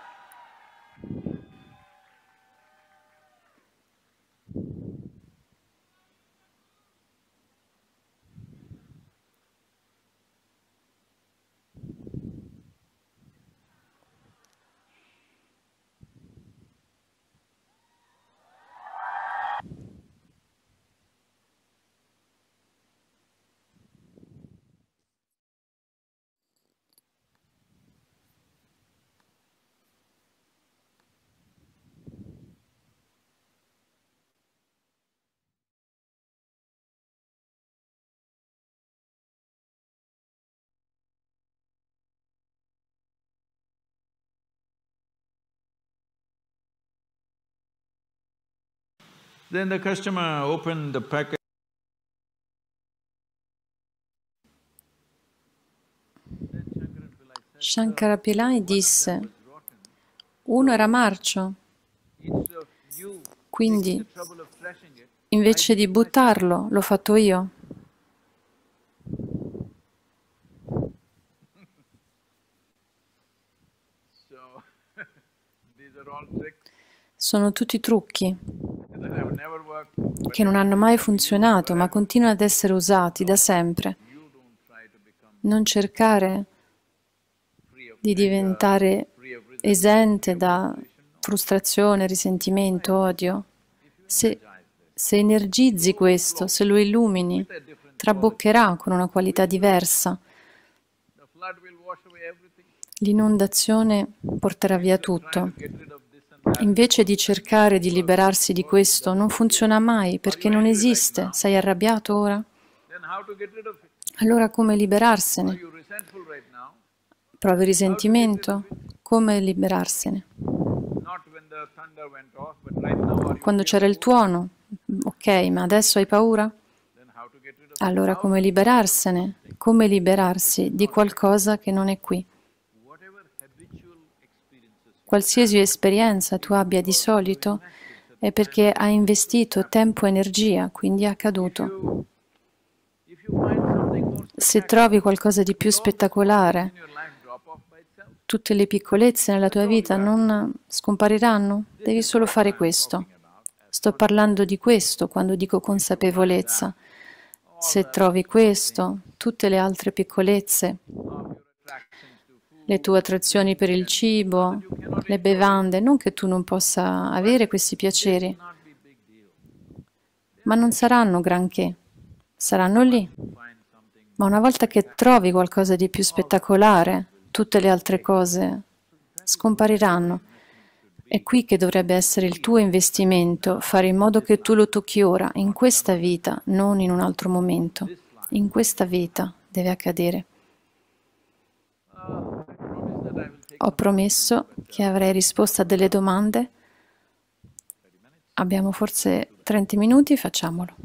Then the customer opened the packet. Shankara Pillai disse, uno era marcio, quindi invece di buttarlo l'ho fatto io. Sono tutti trucchi che non hanno mai funzionato, ma continuano ad essere usati da sempre. Non cercare di diventare esente da frustrazione, risentimento, odio. Se, se energizzi questo, se lo illumini, traboccherà con una qualità diversa. L'inondazione porterà via tutto. Invece di cercare di liberarsi di questo, non funziona mai perché non esiste. Sei arrabbiato ora? Allora come liberarsene? Provi risentimento? Come liberarsene? Quando c'era il tuono? Ok, ma adesso hai paura? Allora come liberarsene? Come liberarsi di qualcosa che non è qui? Qualsiasi esperienza tu abbia di solito è perché hai investito tempo e energia, quindi è accaduto. Se trovi qualcosa di più spettacolare, tutte le piccolezze nella tua vita non scompariranno? Devi solo fare questo. Sto parlando di questo quando dico consapevolezza. Se trovi questo, tutte le altre piccolezze, le tue attrazioni per il cibo, le bevande, non che tu non possa avere questi piaceri, ma non saranno granché, saranno lì. Ma una volta che trovi qualcosa di più spettacolare, tutte le altre cose scompariranno. È qui che dovrebbe essere il tuo investimento, fare in modo che tu lo tocchi ora, in questa vita, non in un altro momento. In questa vita deve accadere. Ho promesso che avrei risposto a delle domande. Abbiamo forse trenta minuti, facciamolo.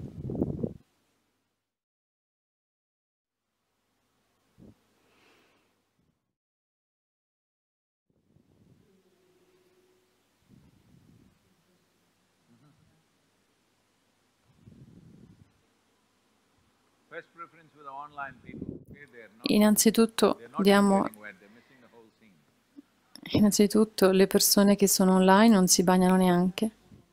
First preference for the online people. Okay, they're not, Innanzitutto they're not diamo, getting wet, they're missing the whole scene. innanzitutto le persone che sono online non si bagnano neanche.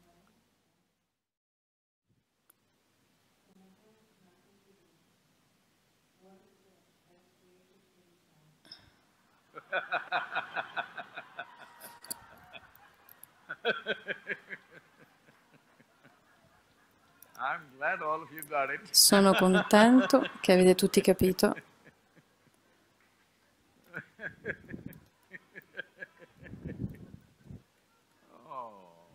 I'm glad all of you got it. Sono contento che avete tutti capito. Oh,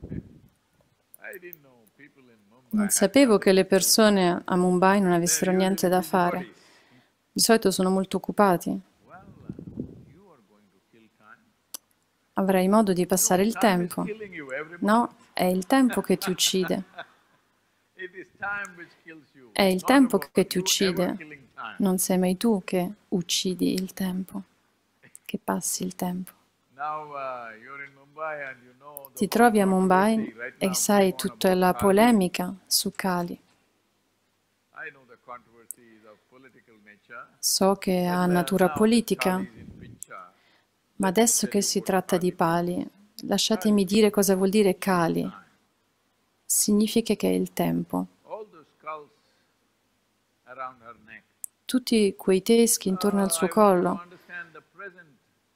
I didn't know people in Mumbai Non had sapevo che le nothing to do. persone a Mumbai non avessero They're niente usually da fare. busybodies. Di solito sono molto occupati. Well, uh, you are going to kill time. Avrai modo di passare No, il time is tempo. killing you every No, moment. è il tempo che ti uccide. It is time which kills you. È il Not tempo about che ti you ever uccide. killing time. Non sei mai tu che uccidi il tempo, che passi il tempo. Now uh, you're in Mumbai and you know the Ti whole trovi a controversy Mumbai right e now sai going on tutta about la Kali. polemica su Kali. I know the controversy of political nature. So che ha But uh, natura now that politica, Kali is in picture, ma let me adesso tell che you si what tratta Kali di means. Pali, lasciatemi dire cosa vuol dire Kali. Significa che è il tempo. All those skulls around her neck. Tutti quei teschi intorno Uh, al suo I want you to collo. understand the present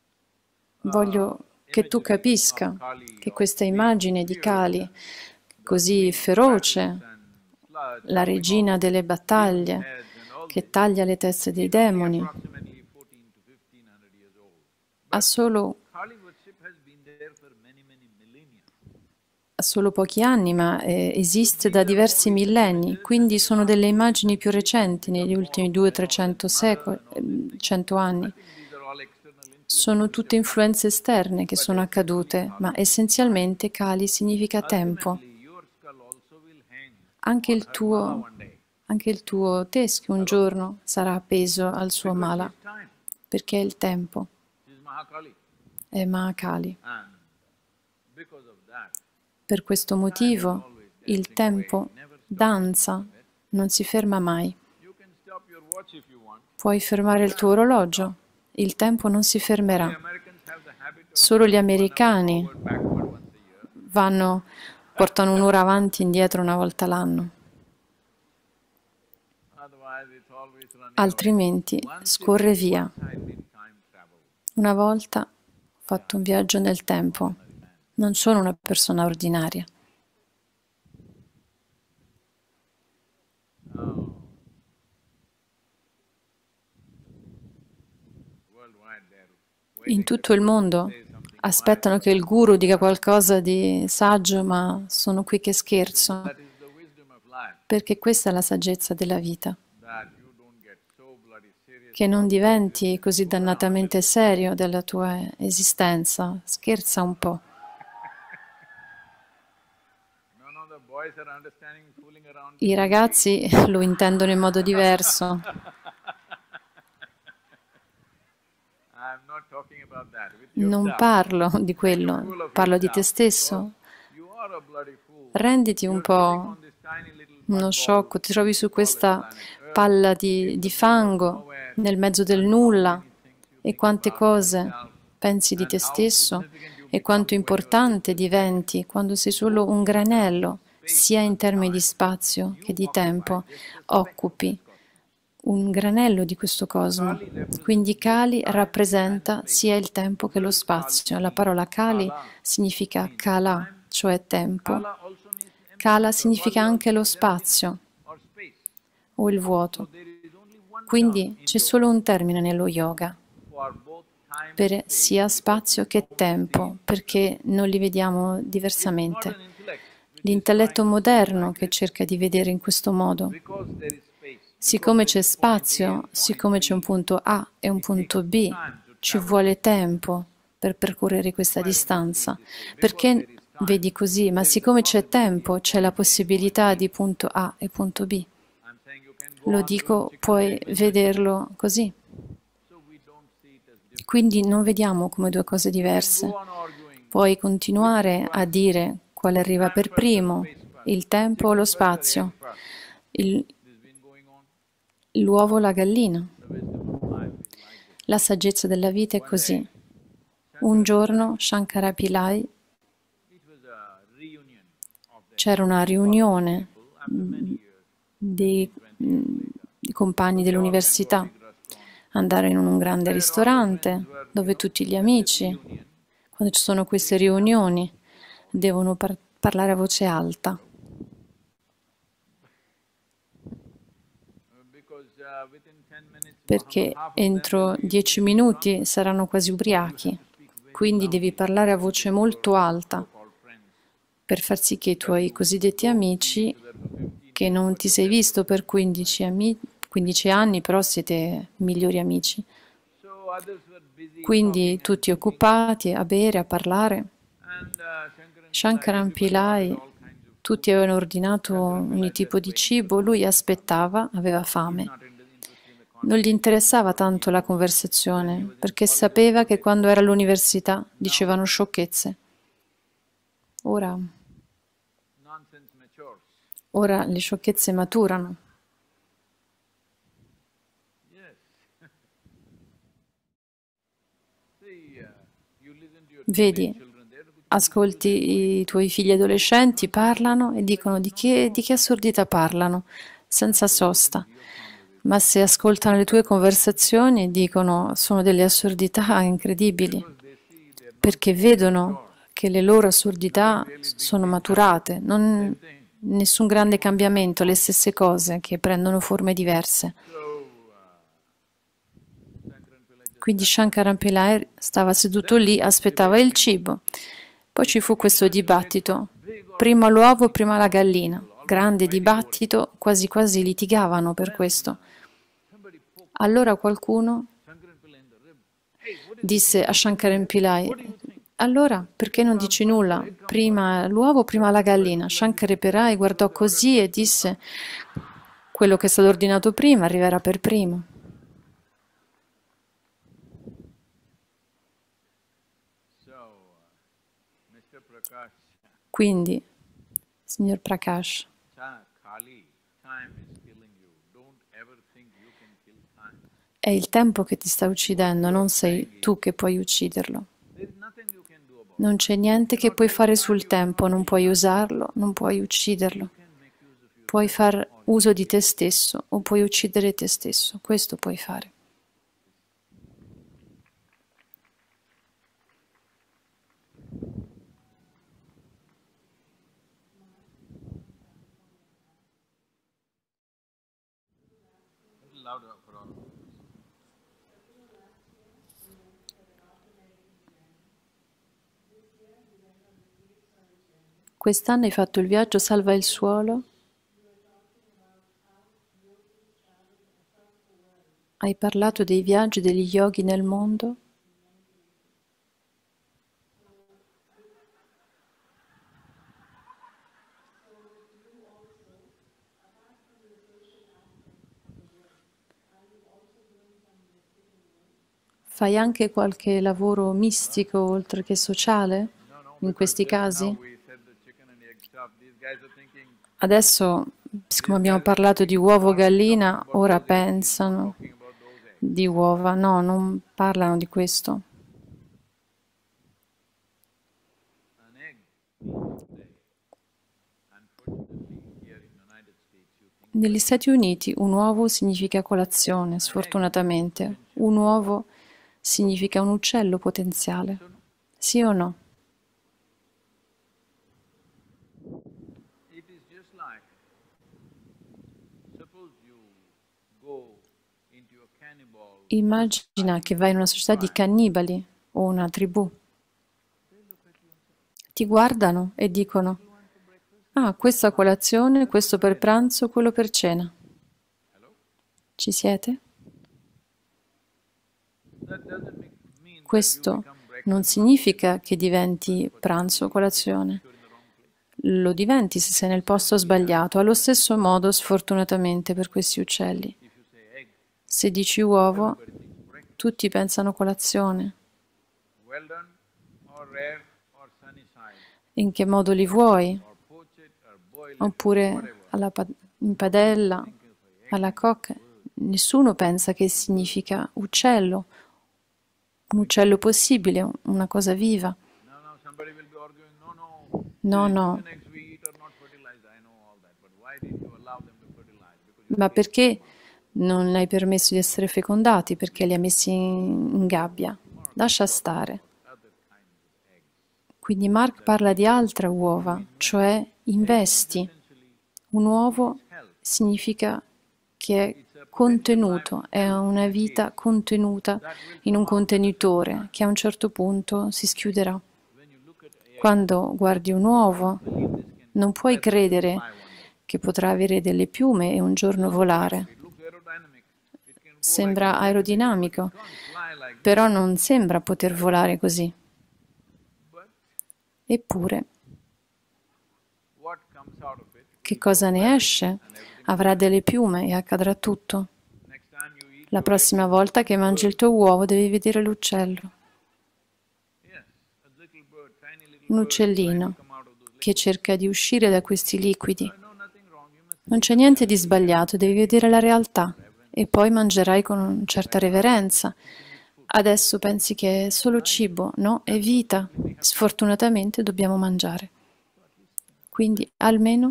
Voglio che tu imagery capisca of Kali, che of questa being immagine di fierce Kali, and così queen feroce, battles and sludge, la chopping regina off delle demons' battaglie, heads and all che this, taglia le teste dei is only demoni, approximately fourteen to fifteen hundred years old. ha But solo, Kali worship has been there for many, many millennia. ha solo pochi anni, ma eh, esiste da diversi millenni, quindi sono delle immagini più recenti, negli ultimi duecento trecento secoli, eh, cento anni. I think these are all external influences Sono which tutte have happened. influenze esterne che sono accadute, ma essenzialmente Kali significa tempo. Ultimately, your skull also will hang Anche on il her mala tuo, one day. anche il tuo teschio un giorno sarà appeso al suo Because mala, she's time. perché è il tempo, She's Mahakali. è Mahakali. And because of that, Per questo time is motivo always il dancing away, tempo never stops. danza, non si ferma mai. You can stop your watch if you want. Puoi fermare il tuo orologio, il tempo non si The fermerà. Americans have the habit of Solo gli one hour americani forward, backward once a year. vanno, portano un'ora avanti e indietro una volta l'anno, Otherwise, it's always running away. altrimenti Once in- scorre via. once I did time travel. Una volta ho fatto un viaggio nel tempo, non sono una persona ordinaria. Oh. Worldwide, they're In waiting tutto il mondo to say something aspettano che il guru dica qualcosa di saggio, ma sono qui che scherzo, That is the wisdom of life, perché questa è la saggezza della vita, that you don't get so bloody serious. che non diventi così dannatamente serio della tua esistenza, scherza un po'. No, no, the boys are understanding, fooling around. I ragazzi lo intendono in modo diverso. I'm not talking about that. With yourself. Non parlo di quello, parlo di te stesso. You are a bloody fool. Renditi un You're sitting po' on this tiny little uno mud sciocco, ball ti trovi su called questa planet Earth. palla di, di fango nel mezzo del nulla, e quante cose pensi di te stesso e quanto importante diventi quando sei solo un granello, sia in termini di spazio che di tempo, occupi un granello di questo cosmo. Quindi Kali rappresenta sia il tempo che lo spazio. La parola Kali significa Kala, cioè tempo. Kala also means empty, Kala significa anche lo spazio or space. o il vuoto. There is only one Quindi term in c'è yoga solo un termine nello yoga for both time per and space. sia spazio che tempo, perché non li vediamo Not diversamente. an intellect, which is L'intelletto trying to see moderno like che this. cerca di vedere in questo modo. Because there is space. Siccome Because c'è there is point A spazio, and point siccome c'è un B, punto A e un punto B, ci vuole tempo per percorrere questa distanza. Perché vedi così? Ma siccome c'è tempo, c'è la possibilità di punto A e punto B. I'm saying you can go Lo on dico, doing puoi chicken wings. vederlo così. So we don't see it as different. Quindi non vediamo come due cose diverse. Go on arguing. Puoi continuare a dire quale arriva per primo, il tempo o lo spazio. Il, This has been going on. l'uovo, la gallina. La saggezza della vita è così. Un giorno Shankara Pillai, c'era una riunione dei, dei compagni dell'università. Andare in un grande ristorante dove tutti gli amici, quando ci sono queste riunioni, devono par- parlare a voce alta. Perché entro dieci minuti saranno quasi ubriachi, quindi devi parlare a voce molto alta per far sì che i tuoi cosiddetti amici, che non ti sei visto per quindici, ami- quindici anni, però siete migliori amici. Quindi tutti occupati a bere, a parlare. Shankaran Pillai, tutti avevano ordinato ogni tipo di cibo, lui aspettava, aveva fame. Non gli interessava tanto la conversazione, perché sapeva che quando era all'università dicevano sciocchezze. Ora, ora le sciocchezze maturano. Vedi, ascolti i tuoi figli adolescenti, parlano e dicono di che, di che assurdità parlano, senza sosta. Ma se ascoltano le tue conversazioni, dicono sono delle assurdità incredibili, perché vedono che le loro assurdità sono maturate, non nessun grande cambiamento, le stesse cose che prendono forme diverse. Quindi Shankaran Pillai stava seduto lì, aspettava il cibo. Poi ci fu questo dibattito, prima l'uovo, prima la gallina. Grande dibattito, quasi quasi litigavano per questo. Allora qualcuno disse a Shankaran Pillai, allora perché non dici nulla? Prima l'uovo, prima la gallina. Shankaran Pillai guardò così e disse, quello che è stato ordinato prima arriverà per primo. Quindi, signor Prakash, è il tempo che ti sta uccidendo, non sei tu che puoi ucciderlo. Non c'è niente che puoi fare sul tempo, non puoi usarlo, non puoi ucciderlo. Puoi far uso di te stesso o puoi uccidere te stesso, questo puoi fare. Quest'anno hai fatto il viaggio Salva il Suolo? Hai parlato dei viaggi degli yogi nel mondo? Fai anche qualche lavoro mistico oltre che sociale in questi casi? Adesso, siccome abbiamo parlato di uovo-gallina, ora pensano di uova. No, non parlano di questo. Negli Stati Uniti un uovo significa colazione, sfortunatamente. Un uovo significa un uccello potenziale. Sì o no? Immagina che vai in una società di cannibali o una tribù. Ti guardano e dicono: ah, questa colazione, questo per pranzo, quello per cena. Ci siete? Questo non significa che diventi pranzo o colazione. Lo diventi se sei nel posto sbagliato. Allo stesso modo, sfortunatamente, per questi uccelli. Se dici uovo, tutti pensano colazione. In che modo li vuoi? Oppure alla pa- in padella, alla coque, Nessuno pensa che significa uccello, un uccello possibile, una cosa viva. No, no, somebody will be arguing, no, no, No, the no. chicken eggs we eat are not fertilized, I know all that, but why didn't you allow them to fertilize? Because you Ma perché non hai permesso di essere fecondati? Perché li hai messi in in gabbia? Lascia stare. other kinds of eggs. Quindi Mark parla di altre uova, cioè investi. Un uovo significa che è contenuto, è una vita contenuta in un contenitore che a un certo punto si schiuderà. Quando guardi un uovo, non puoi credere che potrà avere delle piume e un giorno volare. It looks aerodynamic, it can go Sembra aerodinamico, però non sembra poter volare così. but Eppure, what comes out of it, che cosa ne esce? Avrà delle piume e accadrà tutto. next time you eat, La prossima volta che mangi il tuo uovo devi vedere l'uccello, yes, a little bird, tiny little un bird uccellino come out of those che cerca di uscire da questi liquidi. no, nothing wrong, you must Non c'è niente di sbagliato, devi vedere la realtà e poi mangerai con una certa reverenza. Adesso pensi che è solo cibo? No, è vita. Sfortunatamente dobbiamo mangiare. Quindi almeno,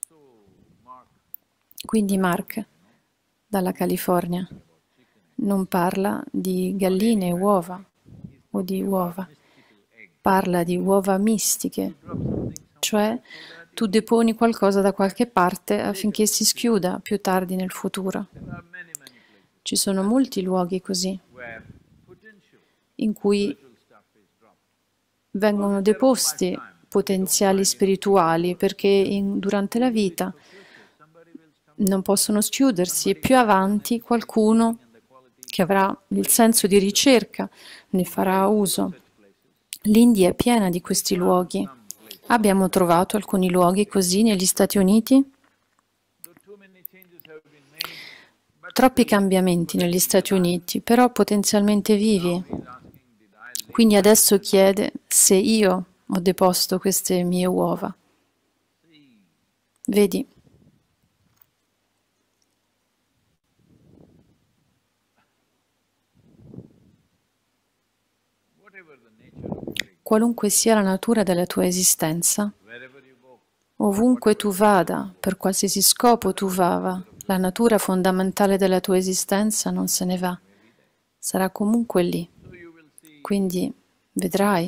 quindi Mark, dalla California, non parla di galline e uova o di uova, parla di uova mistiche, cioè tu deponi qualcosa da qualche parte affinché si schiuda più tardi nel futuro. there are many, many places Ci sono molti luoghi così, where potential in cui stuff is dropped. vengono deposti potenziali spirituali perché in- durante la vita non possono schiudersi e più avanti qualcuno che avrà il senso di ricerca ne farà uso. L'India è piena di questi luoghi. Abbiamo trovato alcuni luoghi così negli Stati Uniti. Too many changes have been made, but Troppi cambiamenti negli Stati Uniti, però potenzialmente vivi. he's asking, did I live? Quindi adesso chiede se io ho deposto queste mie uova. Vedi, Whatever the nature of your existence, qualunque sia la natura della tua esistenza, wherever you go, ovunque tu vada, per qualsiasi scopo tu vada, la natura fondamentale della tua esistenza non se ne va, sarà comunque lì. so you will see Quindi vedrai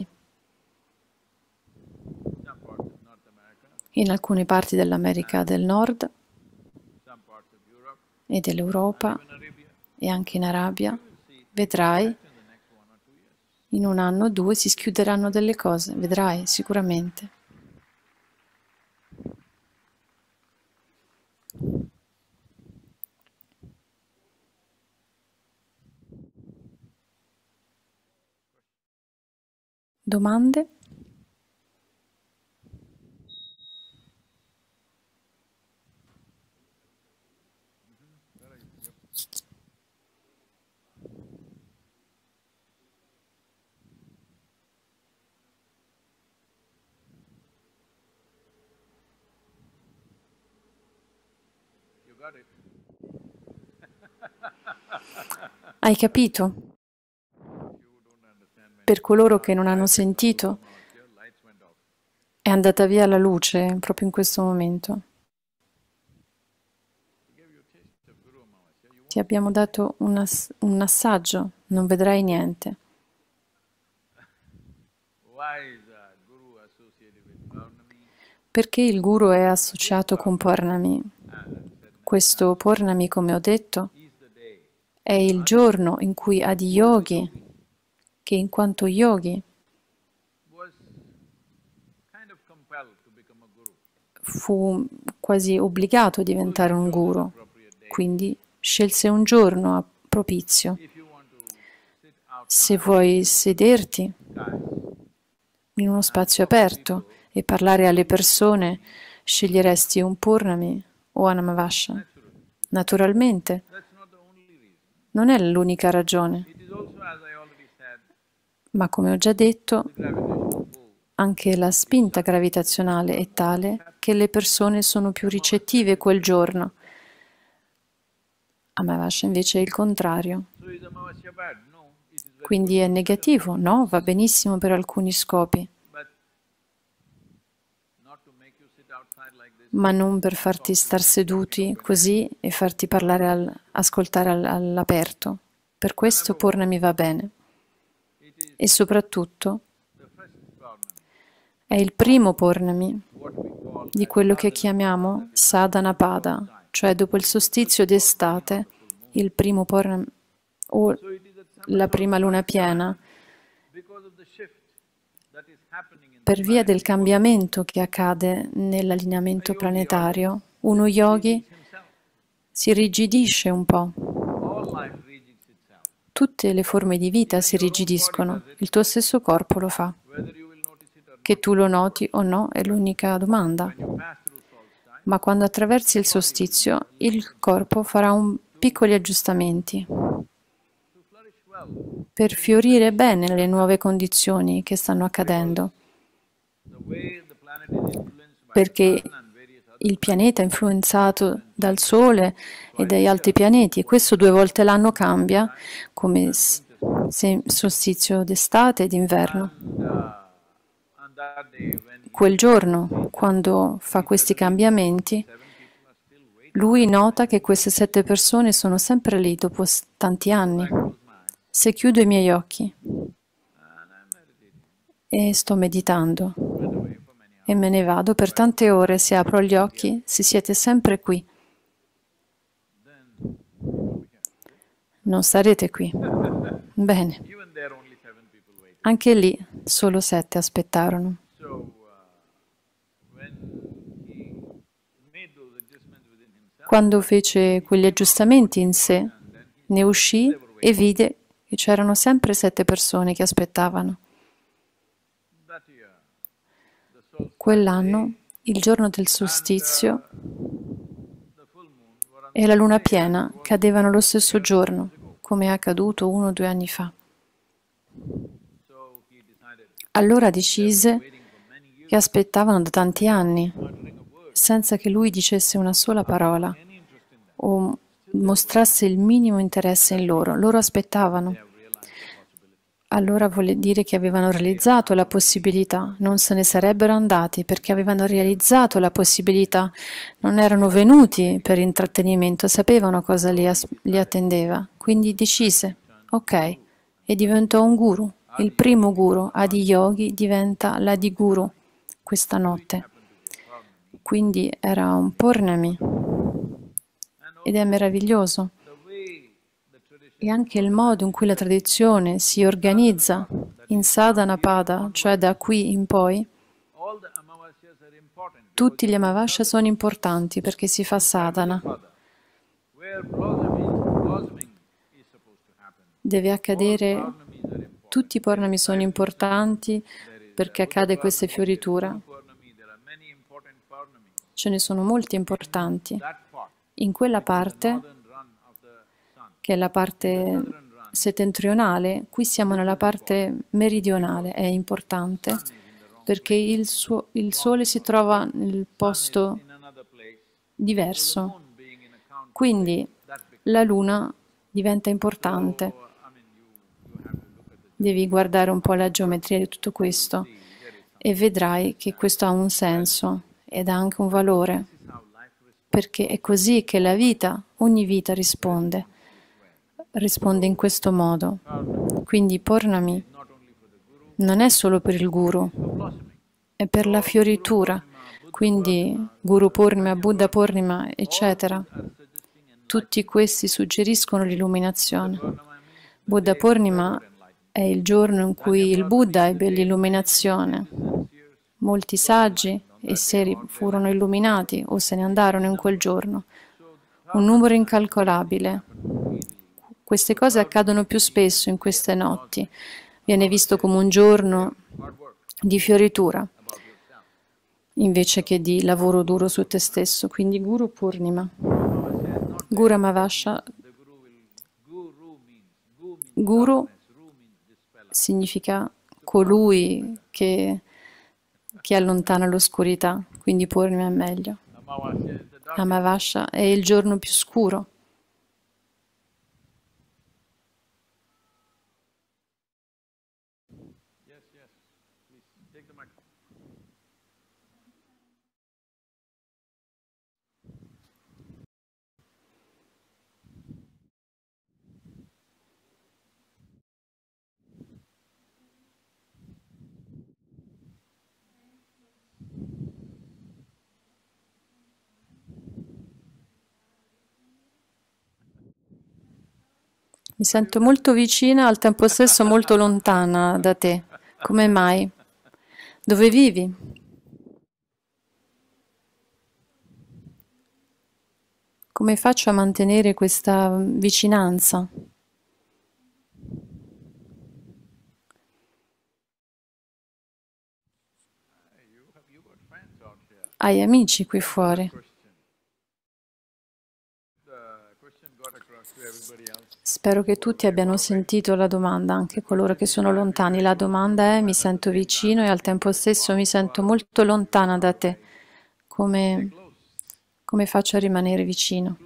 some parts of North America, in alcune parti dell'America del Nord some parts of Europe, e dell'Europa even Arabia, e anche in Arabia, vedrai in the next one or two years. in un anno o due si schiuderanno delle cose, vedrai sicuramente. Domande? You got it. Hai capito? Per coloro che non hanno sentito, Your lights went off. è andata via la luce proprio in questo momento. Ti abbiamo dato un, ass- un assaggio, non vedrai niente. Why is uh, Guru associated with Purnami? Perché il guru è associato con Purnami? Questo Purnami, come ho detto, Is the day è il giorno in cui Adiyogi, che in quanto yogi was kind of compelled to become a guru. fu quasi obbligato a diventare un guru, quindi scelse un giorno a- propizio. If you want to sit out Se vuoi sederti guys, in uno spazio aperto e parlare alle persone, sceglieresti un Purnami o Anamavasya? Naturalmente, that's not the only reason. non è l'unica ragione, It is also, as I already said, ma come ho già detto, gravitational pull. anche la spinta gravitazionale è tale che le persone sono più ricettive quel giorno. Amavasya invece è il contrario. So is Amavasya bad? No, it is very Quindi è negativo? No, va benissimo per alcuni scopi, but not to make you sit outside like this. ma non per farti star seduti così e farti parlare, al, ascoltare al- all'aperto. Per questo Purnami va bene. It is E soprattutto the first Purnami, è il primo Purnami what we call di quello che chiamiamo Sadhanapada, cioè dopo il solstizio d'estate, il primo Purnami o so it is at some la prima luna piena, because of the shift that is happening in per via del cambiamento che accade nell'allineamento planetario, uno yogi himself. si rigidisce un po'. All life rigids itself. Tutte le forme di vita si rigidiscono, il tuo stesso corpo lo fa. Whether you will notice it or not, Che tu lo noti o no è l'unica domanda. when you pass through solstice, Ma quando attraversi il solstizio, il corpo farà un piccoli aggiustamenti to flourish well, per fiorire bene le nuove condizioni che stanno accadendo, the way the planet is influenced by perché sun and various other, il pianeta è influenzato dal Sole e dagli altri pianeti, e questo due volte l'anno cambia, come s- se- solstizio d'estate e d'inverno. and, uh, on that day when he, Quel giorno, quando fa questi cambiamenti, seven people are still waiting, lui nota che queste sette persone sono sempre lì dopo s- tanti anni. close my eyes, Se chiudo i miei occhi and I'm meditating, e sto meditando went away for many hours. e me ne vado per tante ore, se apro gli occhi, se siete sempre qui, Then over here. non starete qui. Bene, Even there only seven people waiting. anche lì solo sette aspettarono. So uh, when he made those adjustments within himself, Quando fece quegli aggiustamenti in sé, ne uscì e vide che c'erano sempre sette persone che aspettavano. that year, the solstice Quell'anno, il giorno del solstizio the full moon were on, e la luna piena cadevano lo stesso giorno, come è accaduto uno o due anni fa. so he decided, Allora decise waiting for many years, che aspettavano da tanti anni, uttering a word, senza che lui dicesse una sola parola any interest in that. o mostrasse il minimo interesse in loro. Loro aspettavano. They have realized the possibility. Allora vuole dire che avevano realizzato la possibilità, non se ne sarebbero andati perché avevano realizzato la possibilità, non erano venuti per intrattenimento, sapevano cosa li, as- li attendeva. Quindi decise, ok, e diventò un guru. Il primo guru, Adi Yogi, diventa l'Adi-guru questa notte. Quindi era un Purnami ed è meraviglioso. The way the tradition, E anche il modo in cui la tradizione si organizza in Sadhanapada, cioè da qui in poi, all the Amavasyas are important. tutti gli Amavasya sono importanti perché si fa sadhana. Father, where blossoming, blossoming is supposed to happen. Deve accadere, Purnamis are important. tutti i Purnami sono importanti perché accade questa fioritura. Purnami, there are many important Purnamis. Ce ne sono molti importanti. That part, In quella parte, northern run of the sun, che è la parte settentrionale, qui siamo nella parte meridionale, è importante perché il, suo- il Sole si trova nel posto in another place, diverso. moon being in a count, Quindi that big. la Luna diventa importante. I mean, you, you have to look at the Devi guardare un po' la geometria di tutto questo e vedrai che questo ha un senso ed ha anche un valore, how life responds. perché è così che la vita, ogni vita risponde, risponde in questo modo. Quindi Purnami Not only for the Guru, non è solo per il Guru, blossoming. è per la fioritura. Quindi Guru Purnima, Buddha Purnima, eccetera. Tutti questi suggeriscono l'illuminazione. Buddha Purnima è il giorno in cui il Buddha ebbe l'illuminazione. Molti saggi e seri furono illuminati o se ne andarono in quel giorno. Un numero incalcolabile. Queste cose accadono più spesso in queste notti. Viene visto come un giorno di fioritura invece che di lavoro duro su te stesso. Quindi Guru Purnima. Guru Amavasya. The Guru will, Guru means, Gu means Guru darkness, Ru means dispeller. significa colui che, che allontana l'oscurità, quindi Purnima è meglio. Amavasya is the dark. Amavasya è il giorno più scuro. Mi sento molto vicina, al tempo stesso molto lontana da te. Come mai? Dove vivi? Come faccio a mantenere questa vicinanza? Hai amici qui fuori? Spero che tutti abbiano sentito la domanda, anche coloro che sono lontani. La domanda è: mi sento vicino e al tempo stesso mi sento molto lontana da te. Come, come faccio a rimanere vicino?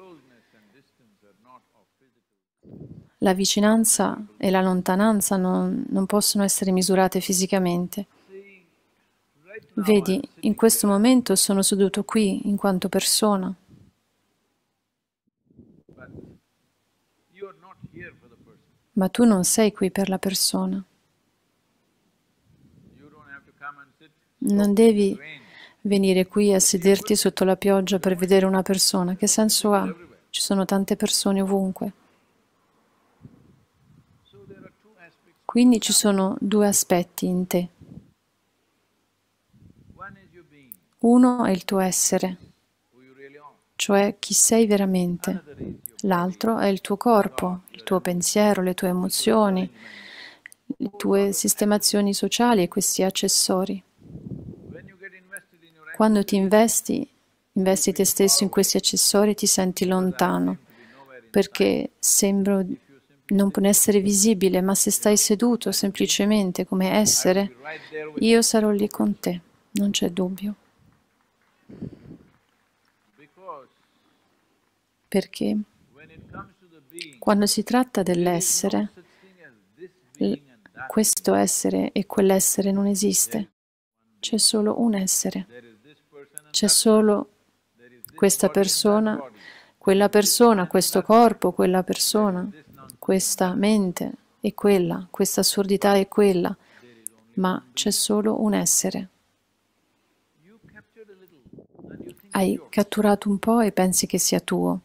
La vicinanza e la lontananza non, non possono essere misurate fisicamente. Vedi, in questo momento sono seduto qui in quanto persona. Ma tu non sei qui per la persona. Non devi venire qui a sederti sotto la pioggia per vedere una persona. Che senso ha? Ci sono tante persone ovunque. Quindi ci sono due aspetti in te. Uno è il tuo essere, cioè chi sei veramente. L'altro è il tuo corpo, il tuo pensiero, le tue emozioni, le tue sistemazioni sociali e questi accessori. Quando ti investi, investi te stesso in questi accessori, ti senti lontano, perché sembro non essere visibile, ma se stai seduto semplicemente come essere, io sarò lì con te, non c'è dubbio. Perché quando si tratta dell'essere, questo essere e quell'essere non esiste. C'è solo un essere. C'è solo questa persona, quella persona, questo corpo, quella persona, questa mente e quella, questa assurdità e quella, ma c'è solo un essere. Hai catturato un po' e pensi che sia tuo.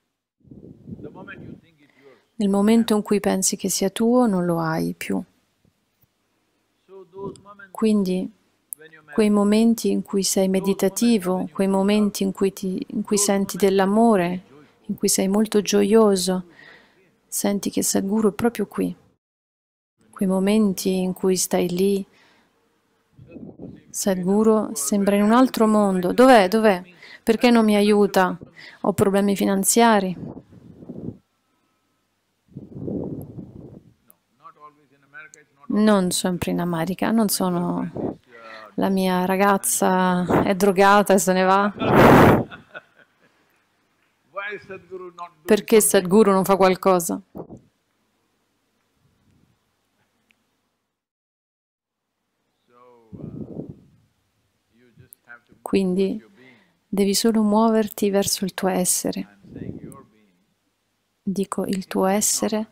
Nel momento in cui pensi che sia tuo, non lo hai più. Quindi, quei momenti in cui sei meditativo, quei momenti in cui, ti, in cui senti dell'amore, in cui sei molto gioioso, senti che Sadhguru è proprio qui. Quei momenti in cui stai lì, Sadhguru sembra in un altro mondo. Dov'è? Dov'è? Perché non mi aiuta? Ho problemi finanziari? Non sempre in America, non sono... La mia ragazza è drogata e se ne va. Perché Sadhguru non fa qualcosa? Quindi devi solo muoverti verso il tuo essere. Dico il tuo essere.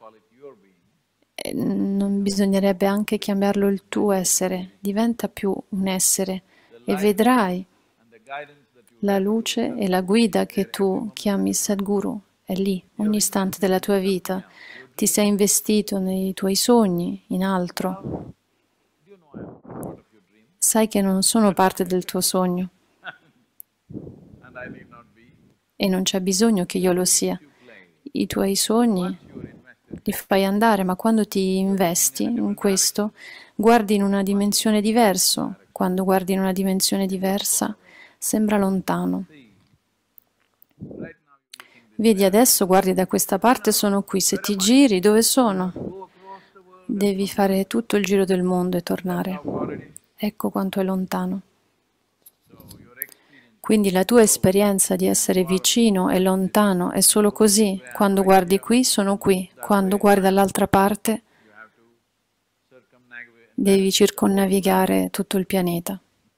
Non bisognerebbe anche chiamarlo il tuo essere, diventa più un essere e vedrai la luce e la guida che tu chiami Sadhguru è lì, ogni istante della tua vita. Ti sei investito nei tuoi sogni, in altro. Sai che non sono parte del tuo sogno e non c'è bisogno che io lo sia. I tuoi sogni li fai andare, ma quando ti investi in questo, guardi in una dimensione diversa. Quando guardi in una dimensione diversa, sembra lontano. Vedi, adesso guardi da questa parte, sono qui. Se ti giri, dove sono? Devi fare tutto il giro del mondo e tornare. Ecco quanto è lontano. Quindi la tua esperienza di essere vicino e lontano è solo così. Quando guardi qui, sono qui. Quando guardi dall'altra parte, devi circonnavigare tutto il pianeta.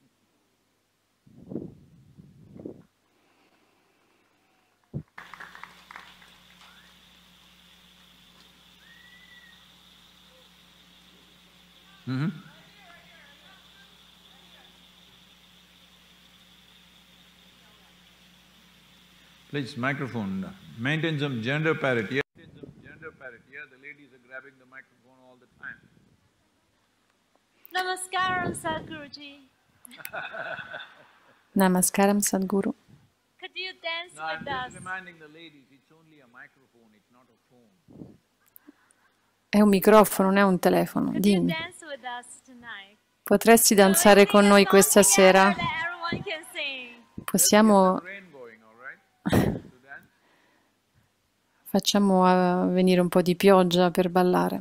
Mm-hmm. Please, microphone. Maintain some gender parity. Maintain some gender parity. Here the ladies are grabbing the microphone all the time. Namaskaram, Sadhguruji. Namaskaram, Sadhguru. Could you dance No, I'm with just us? reminding the ladies, it's only a microphone, it's not a phone. È un microfono, non è un telefono. Could you Dimmi, dance with us tonight? potresti So let's danzare sing con a noi song questa together sera? that everyone can sing. Possiamo, Rain going, all right? To dance? facciamo eh, venire un po' di pioggia per ballare.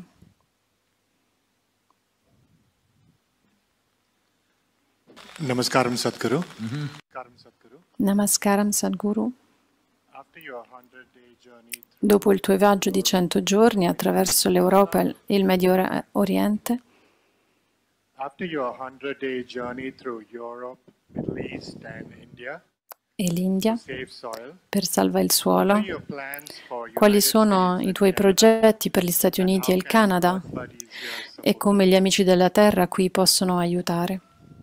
Namaskaram Sadhguru. Namaskaram Sadhguru. Namaskaram, Sadhguru. After your hundred-day journey Dopo il tuo viaggio di cento giorni attraverso l'Europa e il Medio Ori- Oriente, after your hundred-day journey through Europe, Middle East and India, e l'India, save soil, per salvare il what suolo, are your plans for quali United sono States i and tuoi Canada? progetti per gli Stati And Uniti e how il can Canada Earth Buddies here e support? come gli amici della Terra qui possono aiutare?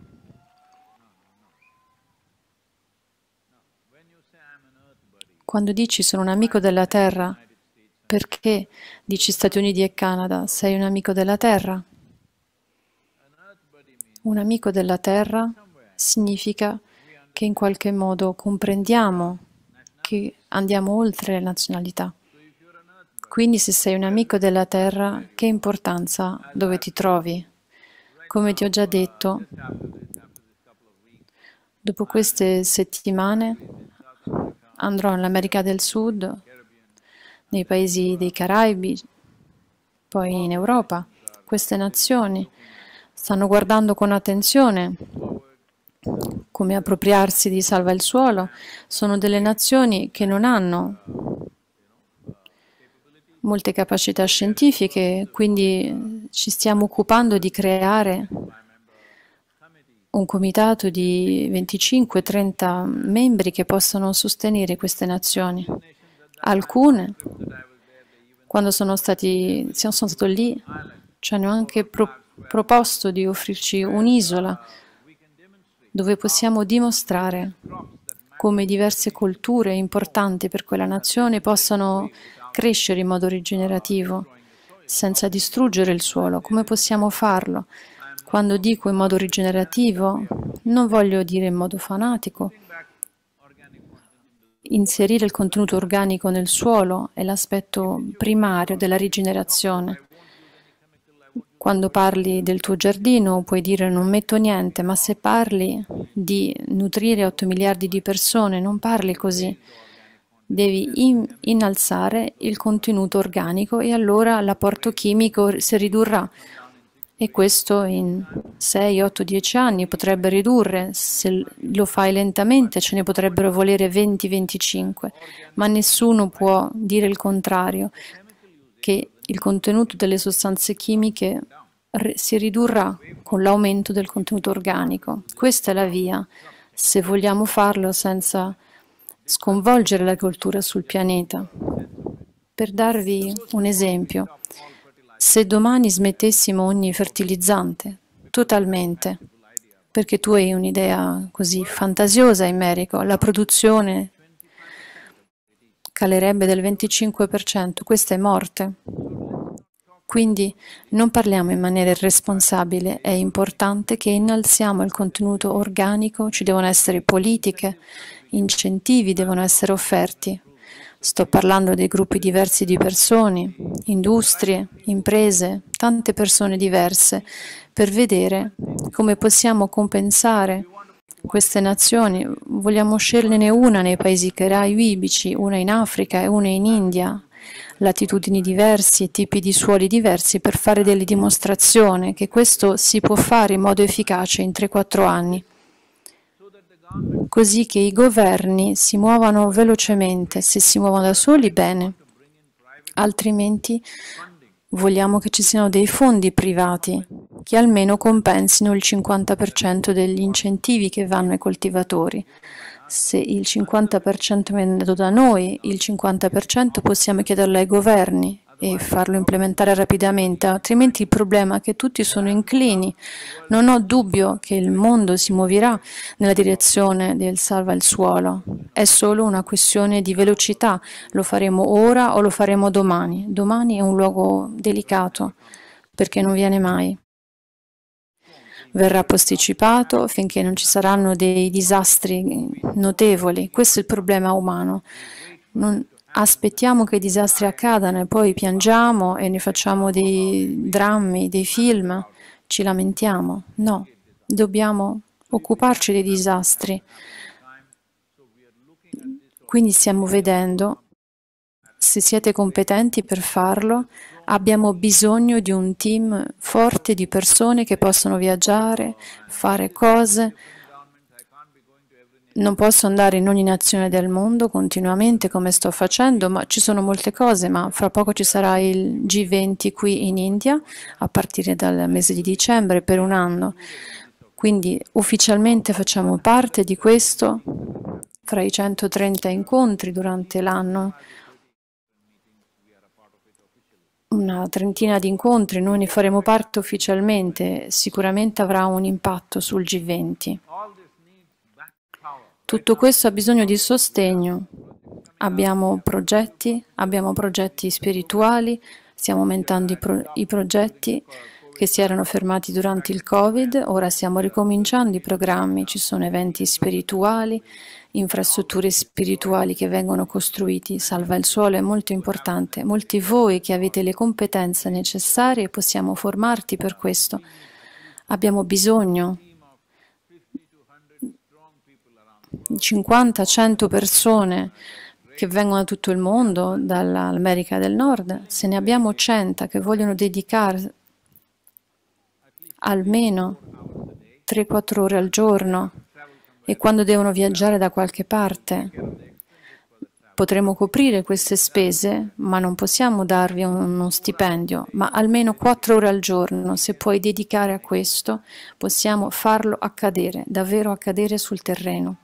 Quando dici sono un amico della Terra, perché dici Stati Uniti e Canada? Sei un amico della Terra? Un amico della Terra significa che in qualche modo comprendiamo che andiamo oltre le nazionalità. Quindi se sei un amico della Terra, che importanza dove ti trovi? Come ti ho già detto, dopo queste settimane andrò nell'America del Sud, nei paesi dei Caraibi, poi in Europa. Queste nazioni stanno guardando con attenzione come appropriarsi di Salva il Suolo. Sono delle nazioni che non hanno molte capacità scientifiche, quindi ci stiamo occupando di creare un comitato di venticinque trenta membri che possano sostenere queste nazioni. Alcune, quando sono stati, sono stato lì, ci hanno anche pro, proposto di offrirci un'isola dove possiamo dimostrare come diverse culture importanti per quella nazione possano crescere in modo rigenerativo senza distruggere il suolo. Come possiamo farlo? Quando dico in modo rigenerativo, non voglio dire in modo fanatico. Inserire il contenuto organico nel suolo è l'aspetto primario della rigenerazione. Quando parli del tuo giardino puoi dire non metto niente, ma se parli di nutrire otto miliardi di persone non parli così. Devi in- innalzare il contenuto organico e allora l'apporto chimico si ridurrà. E questo in sei, otto, dieci anni potrebbe ridurre, se lo fai lentamente ce ne potrebbero volere venti venticinque, ma nessuno può dire il contrario, che il contenuto delle sostanze chimiche si ridurrà con l'aumento del contenuto organico. Questa è la via, se vogliamo farlo senza sconvolgere la cultura sul pianeta. Per darvi un esempio, se domani smettessimo ogni fertilizzante, totalmente, perché tu hai un'idea così fantasiosa in merito, la produzione calerebbe del venticinque per cento, questa è morte. Quindi non parliamo in maniera irresponsabile, è importante che innalziamo il contenuto organico, ci devono essere politiche, incentivi devono essere offerti. Sto parlando dei gruppi diversi di persone, industrie, imprese, tante persone diverse, per vedere come possiamo compensare queste nazioni. Vogliamo sceglierne una nei paesi caraibici, una in Africa e una in India, latitudini diversi e tipi di suoli diversi, per fare delle dimostrazioni che questo si può fare in modo efficace in tre quattro anni, così che i governi si muovano velocemente. Se si muovono da soli, bene, altrimenti Vogliamo che ci siano dei fondi privati che almeno compensino il cinquanta per cento degli incentivi che vanno ai coltivatori. Se il cinquanta per cento viene dato da noi, il cinquanta per cento possiamo chiederlo ai governi e farlo implementare rapidamente, altrimenti il problema è che tutti sono inclini. Non ho dubbio che il mondo si muoverà nella direzione del salva il suolo. È solo una questione di velocità. Lo faremo ora o lo faremo domani. Domani è un luogo delicato perché non viene mai. Verrà posticipato finché non ci saranno dei disastri notevoli. Questo è il problema umano. Non aspettiamo che i disastri accadano e poi piangiamo e ne facciamo dei drammi, dei film, ci lamentiamo. No, dobbiamo occuparci dei disastri. Quindi stiamo vedendo, se siete competenti per farlo, abbiamo bisogno di un team forte di persone che possono viaggiare, fare cose. Non posso andare in ogni nazione del mondo continuamente come sto facendo, ma ci sono molte cose, ma fra poco ci sarà il G venti qui in India a partire dal mese di dicembre per un anno. Quindi ufficialmente facciamo parte di questo fra i centotrenta incontri durante l'anno. Una trentina di incontri, noi ne faremo parte ufficialmente, sicuramente avrà un impatto sul G venti. Tutto questo ha bisogno di sostegno. Abbiamo progetti, abbiamo progetti spirituali, stiamo aumentando i, pro i progetti che si erano fermati durante il Covid, ora stiamo ricominciando i programmi, ci sono eventi spirituali, infrastrutture spirituali che vengono costruiti. Salva il suolo è molto importante. Molti voi che avete le competenze necessarie possiamo formarti per questo. Abbiamo bisogno di cinquanta cento persone che vengono da tutto il mondo, dall'America del Nord. Se ne abbiamo cento che vogliono dedicare almeno tre quattro ore al giorno e quando devono viaggiare da qualche parte potremo coprire queste spese, ma non possiamo darvi uno stipendio, ma almeno quattro ore al giorno, se puoi dedicare a questo, possiamo farlo accadere, davvero accadere sul terreno.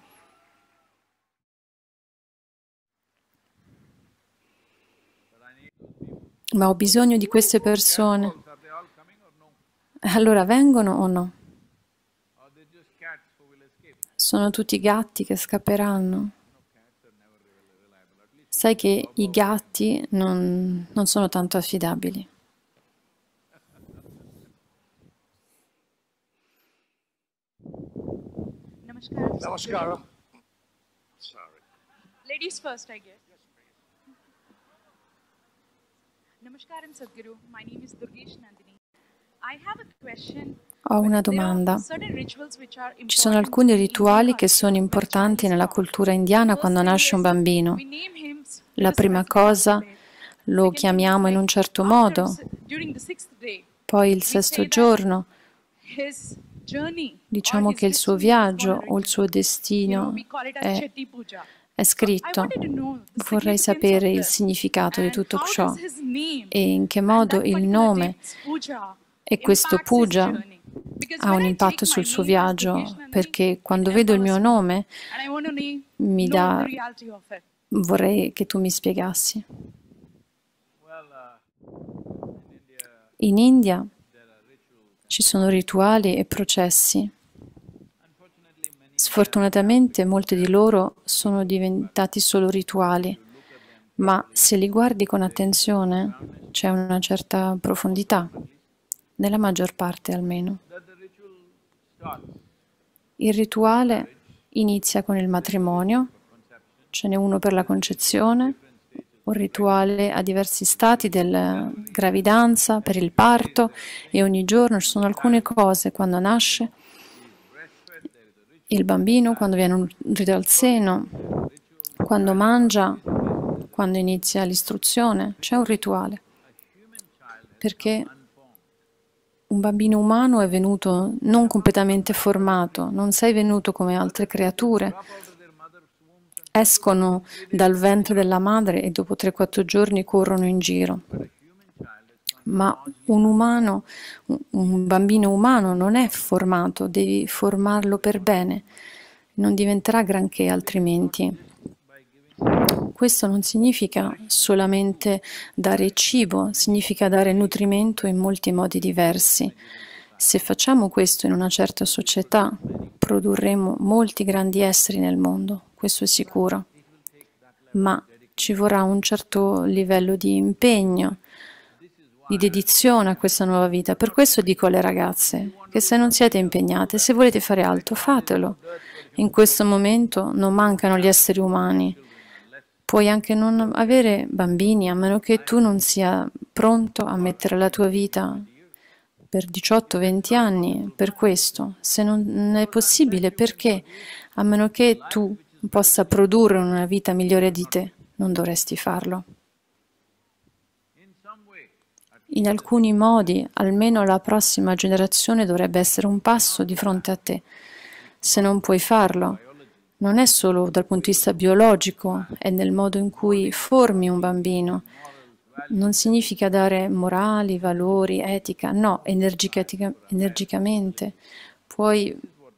Ma ho bisogno di queste persone. Allora vengono o no? Sono tutti gatti che scapperanno. Sai che i gatti non, non sono tanto affidabili. Namaskar. Namaskara. Sorry. Ladies first, I guess. Namaskaram Sadhguru. My name is Durgesh Nandini. I have a question. Ho una domanda. Ci sono alcuni rituali che sono importanti nella cultura indiana quando nasce un bambino. La prima cosa lo chiamiamo in un certo modo, poi il sesto giorno diciamo che il suo viaggio o il suo destino è, è scritto. Vorrei sapere il significato di tutto ciò e in che modo il nome e questo puja ha un impatto sul suo viaggio, perché quando vedo il mio nome mi dà... Vorrei che tu mi spiegassi. In India ci sono rituali e processi. Sfortunatamente molti di loro sono diventati solo rituali, ma se li guardi con attenzione c'è una certa profondità, nella maggior parte almeno. Il rituale inizia con il matrimonio, ce n'è uno per la concezione, un rituale a diversi stati della gravidanza, per il parto, e ogni giorno ci sono alcune cose quando nasce il bambino, quando viene nutrito al seno, quando mangia, quando inizia l'istruzione, c'è un rituale, perché un bambino umano è venuto non completamente formato, non sei venuto come altre creature. Escono dal ventre della madre e dopo tre quattro giorni corrono in giro. Ma un umano, un bambino umano non è formato, devi formarlo per bene, non diventerà granché altrimenti. Questo non significa solamente dare cibo, significa dare nutrimento in molti modi diversi. Se facciamo questo in una certa società, produrremo molti grandi esseri nel mondo, questo è sicuro. Ma ci vorrà un certo livello di impegno, di dedizione a questa nuova vita. Per questo dico alle ragazze che se non siete impegnate, se volete fare altro, fatelo. In questo momento non mancano gli esseri umani. Puoi anche non avere bambini, a meno che tu non sia pronto a mettere la tua vita per diciotto venti anni per questo. Se non è possibile, perché? A meno che tu possa produrre una vita migliore di te, non dovresti farlo. In alcuni modi, almeno la prossima generazione dovrebbe essere un passo di fronte a te. Se non puoi farlo, non è solo dal punto di vista biologico, è nel modo in cui formi un bambino. Non significa dare morali, valori, etica, no, energica- energicamente. Puoi...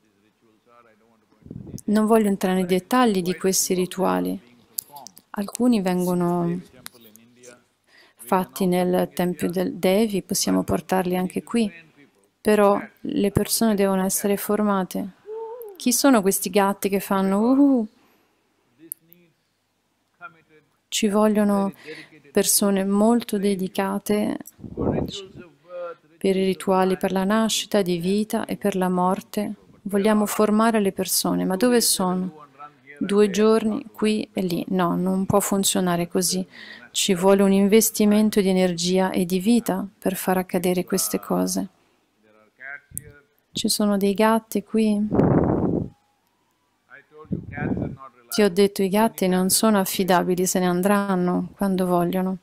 Non voglio entrare nei dettagli di questi rituali. Alcuni vengono fatti nel Tempio del Devi, possiamo portarli anche qui, però le persone devono essere formate. Chi sono questi gatti che fanno uh? Ci vogliono persone molto dedicate per i rituali per la nascita, di vita e per la morte. Vogliamo formare le persone, ma dove sono? Due giorni qui e lì. No, non può funzionare così. Ci vuole un investimento di energia e di vita per far accadere queste cose. Ci sono dei gatti qui. Ti ho detto, i gatti non sono affidabili, se ne andranno quando vogliono.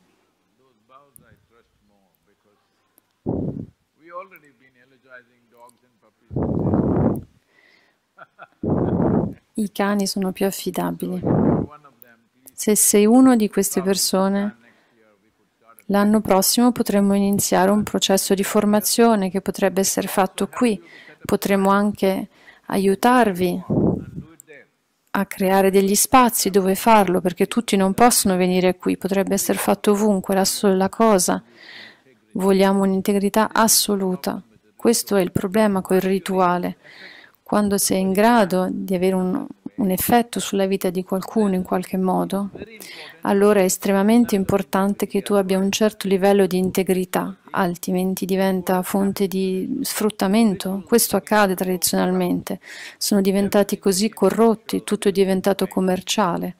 I cani sono più affidabili. Se sei una di queste persone, l'anno prossimo potremmo iniziare un processo di formazione che potrebbe essere fatto qui. Potremmo anche aiutarvi a creare degli spazi dove farlo, perché tutti non possono venire qui, potrebbe essere fatto ovunque, la sola cosa. Vogliamo un'integrità assoluta. Questo è il problema col rituale. Quando sei in grado di avere un, un effetto sulla vita di qualcuno in qualche modo, allora è estremamente importante che tu abbia un certo livello di integrità, altrimenti diventa fonte di sfruttamento. Questo accade tradizionalmente. Sono diventati così corrotti, tutto è diventato commerciale.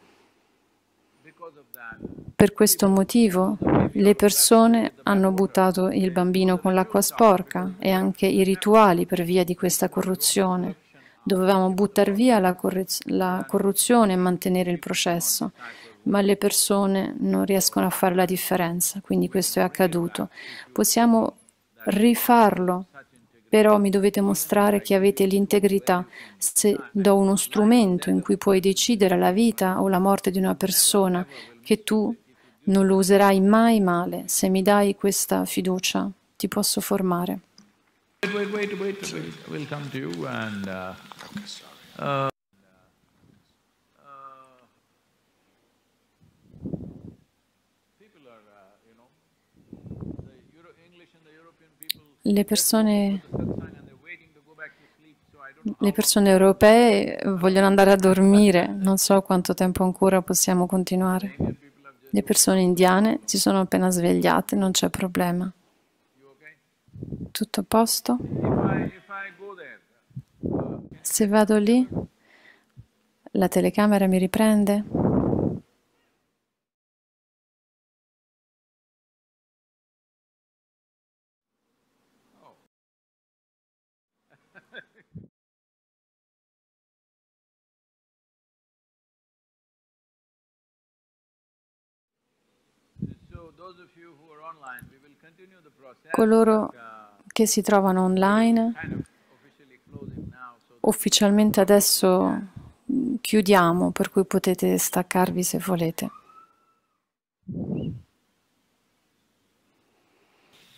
Per questo motivo le persone hanno buttato il bambino con l'acqua sporca e anche i rituali per via di questa corruzione. Dovevamo buttare via la, la corruzione e mantenere il processo, ma le persone non riescono a fare la differenza, quindi questo è accaduto. Possiamo rifarlo, però mi dovete mostrare che avete l'integrità. Se do uno strumento in cui puoi decidere la vita o la morte di una persona, che tu non lo userai mai male, se mi dai questa fiducia, ti posso formare. Wait, wait, wait, wait, wait. We'll come to you and uh, uh, Le persone, le persone europee vogliono andare a dormire, non so quanto tempo ancora possiamo continuare. Le persone indiane si sono appena svegliate, non c'è problema. Tutto a posto? Se vado lì, la telecamera mi riprende? Coloro che si trovano online, ufficialmente adesso chiudiamo, per cui potete staccarvi se volete.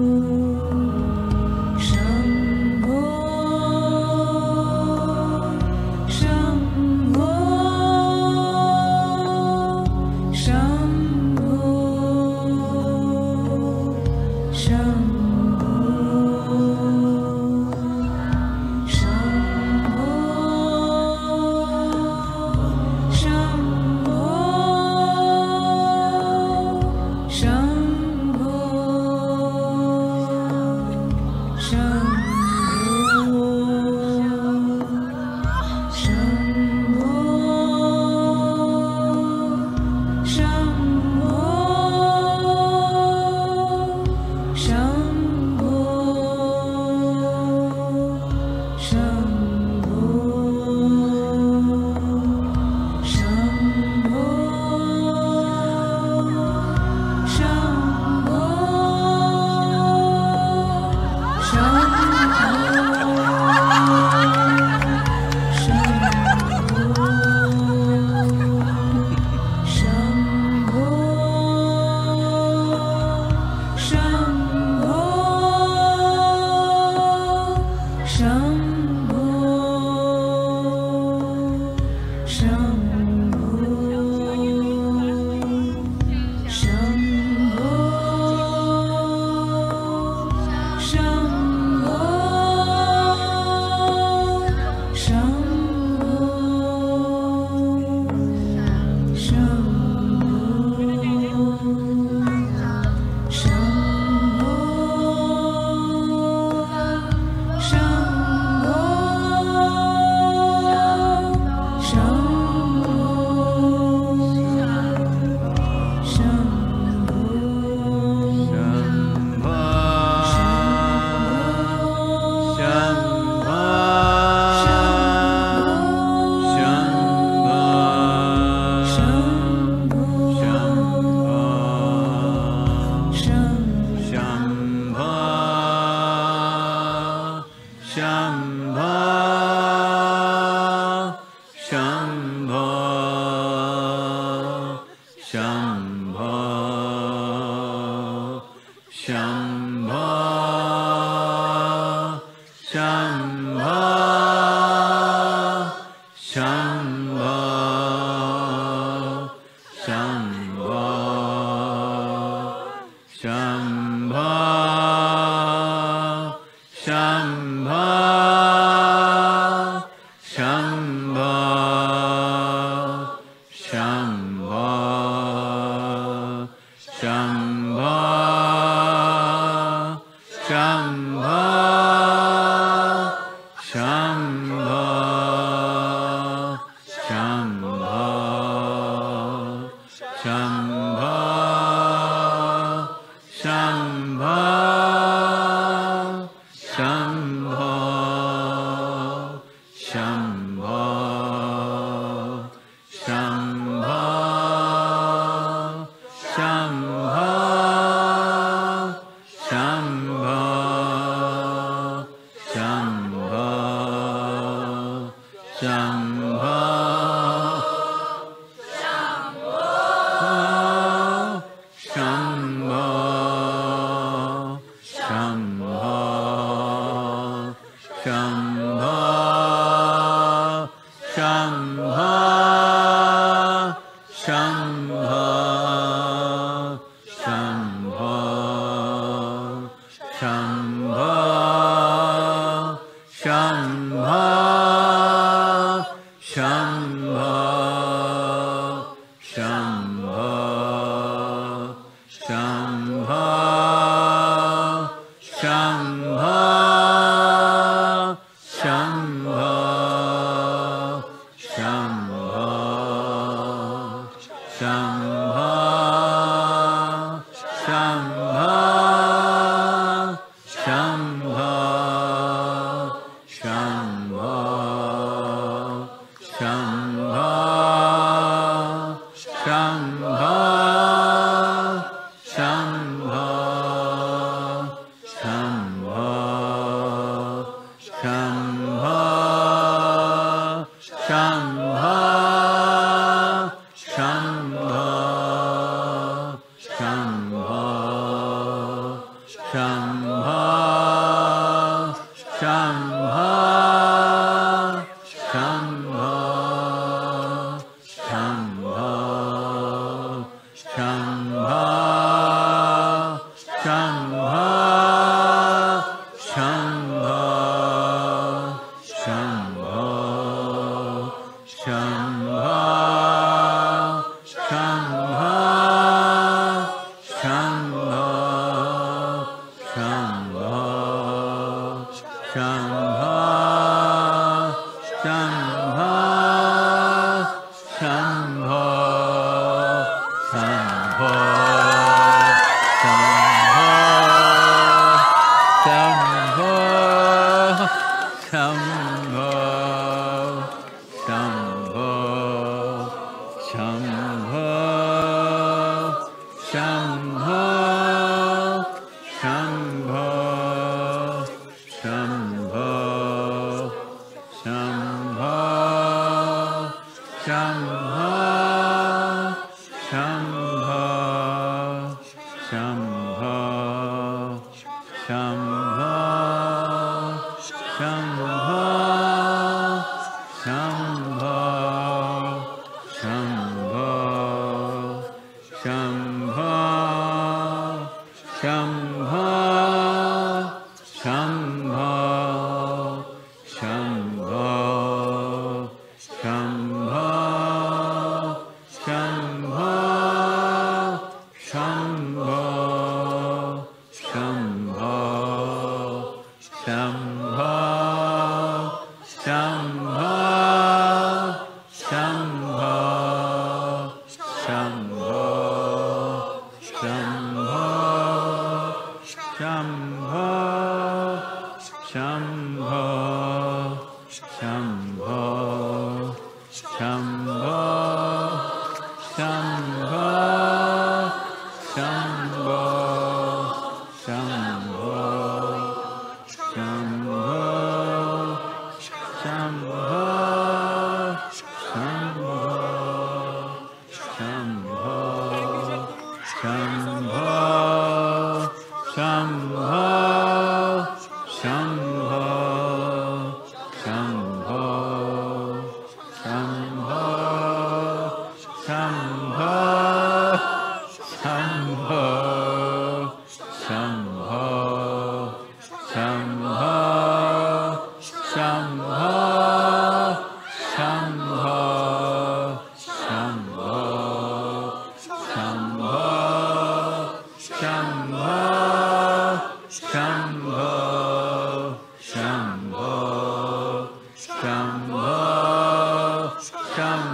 Shambho,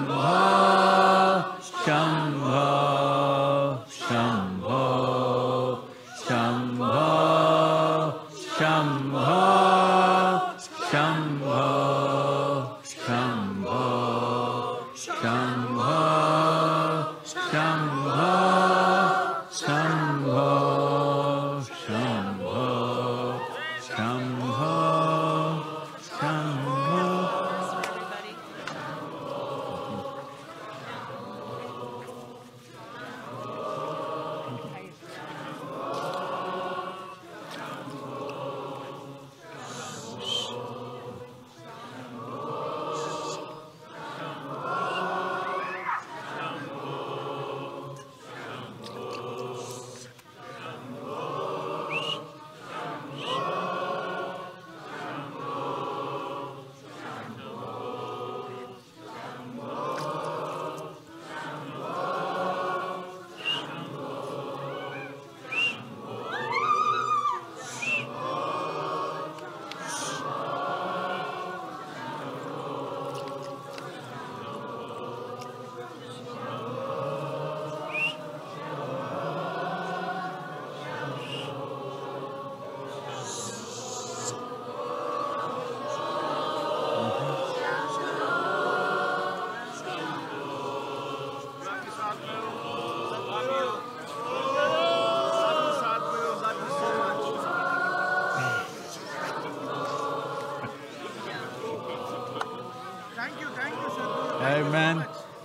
Amen.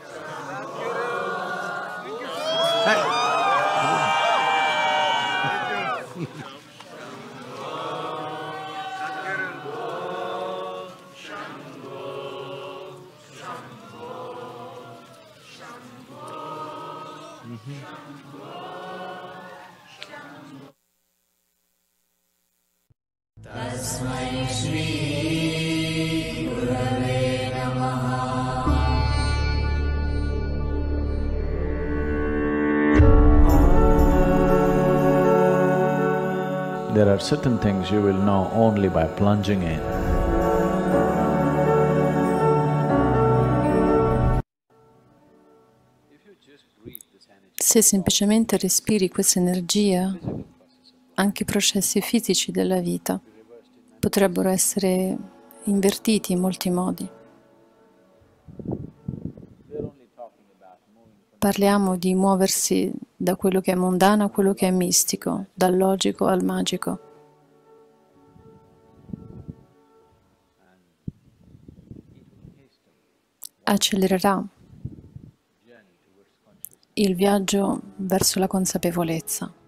Tasmai Shri Gurave Namaha. There are certain things you will know only by plunging in. Se semplicemente respiri questa energia, anche i processi fisici della vita potrebbero essere invertiti in molti modi. Parliamo di muoversi da quello che è mondano a quello che è mistico, dal logico al magico. Accelererà il viaggio verso la consapevolezza.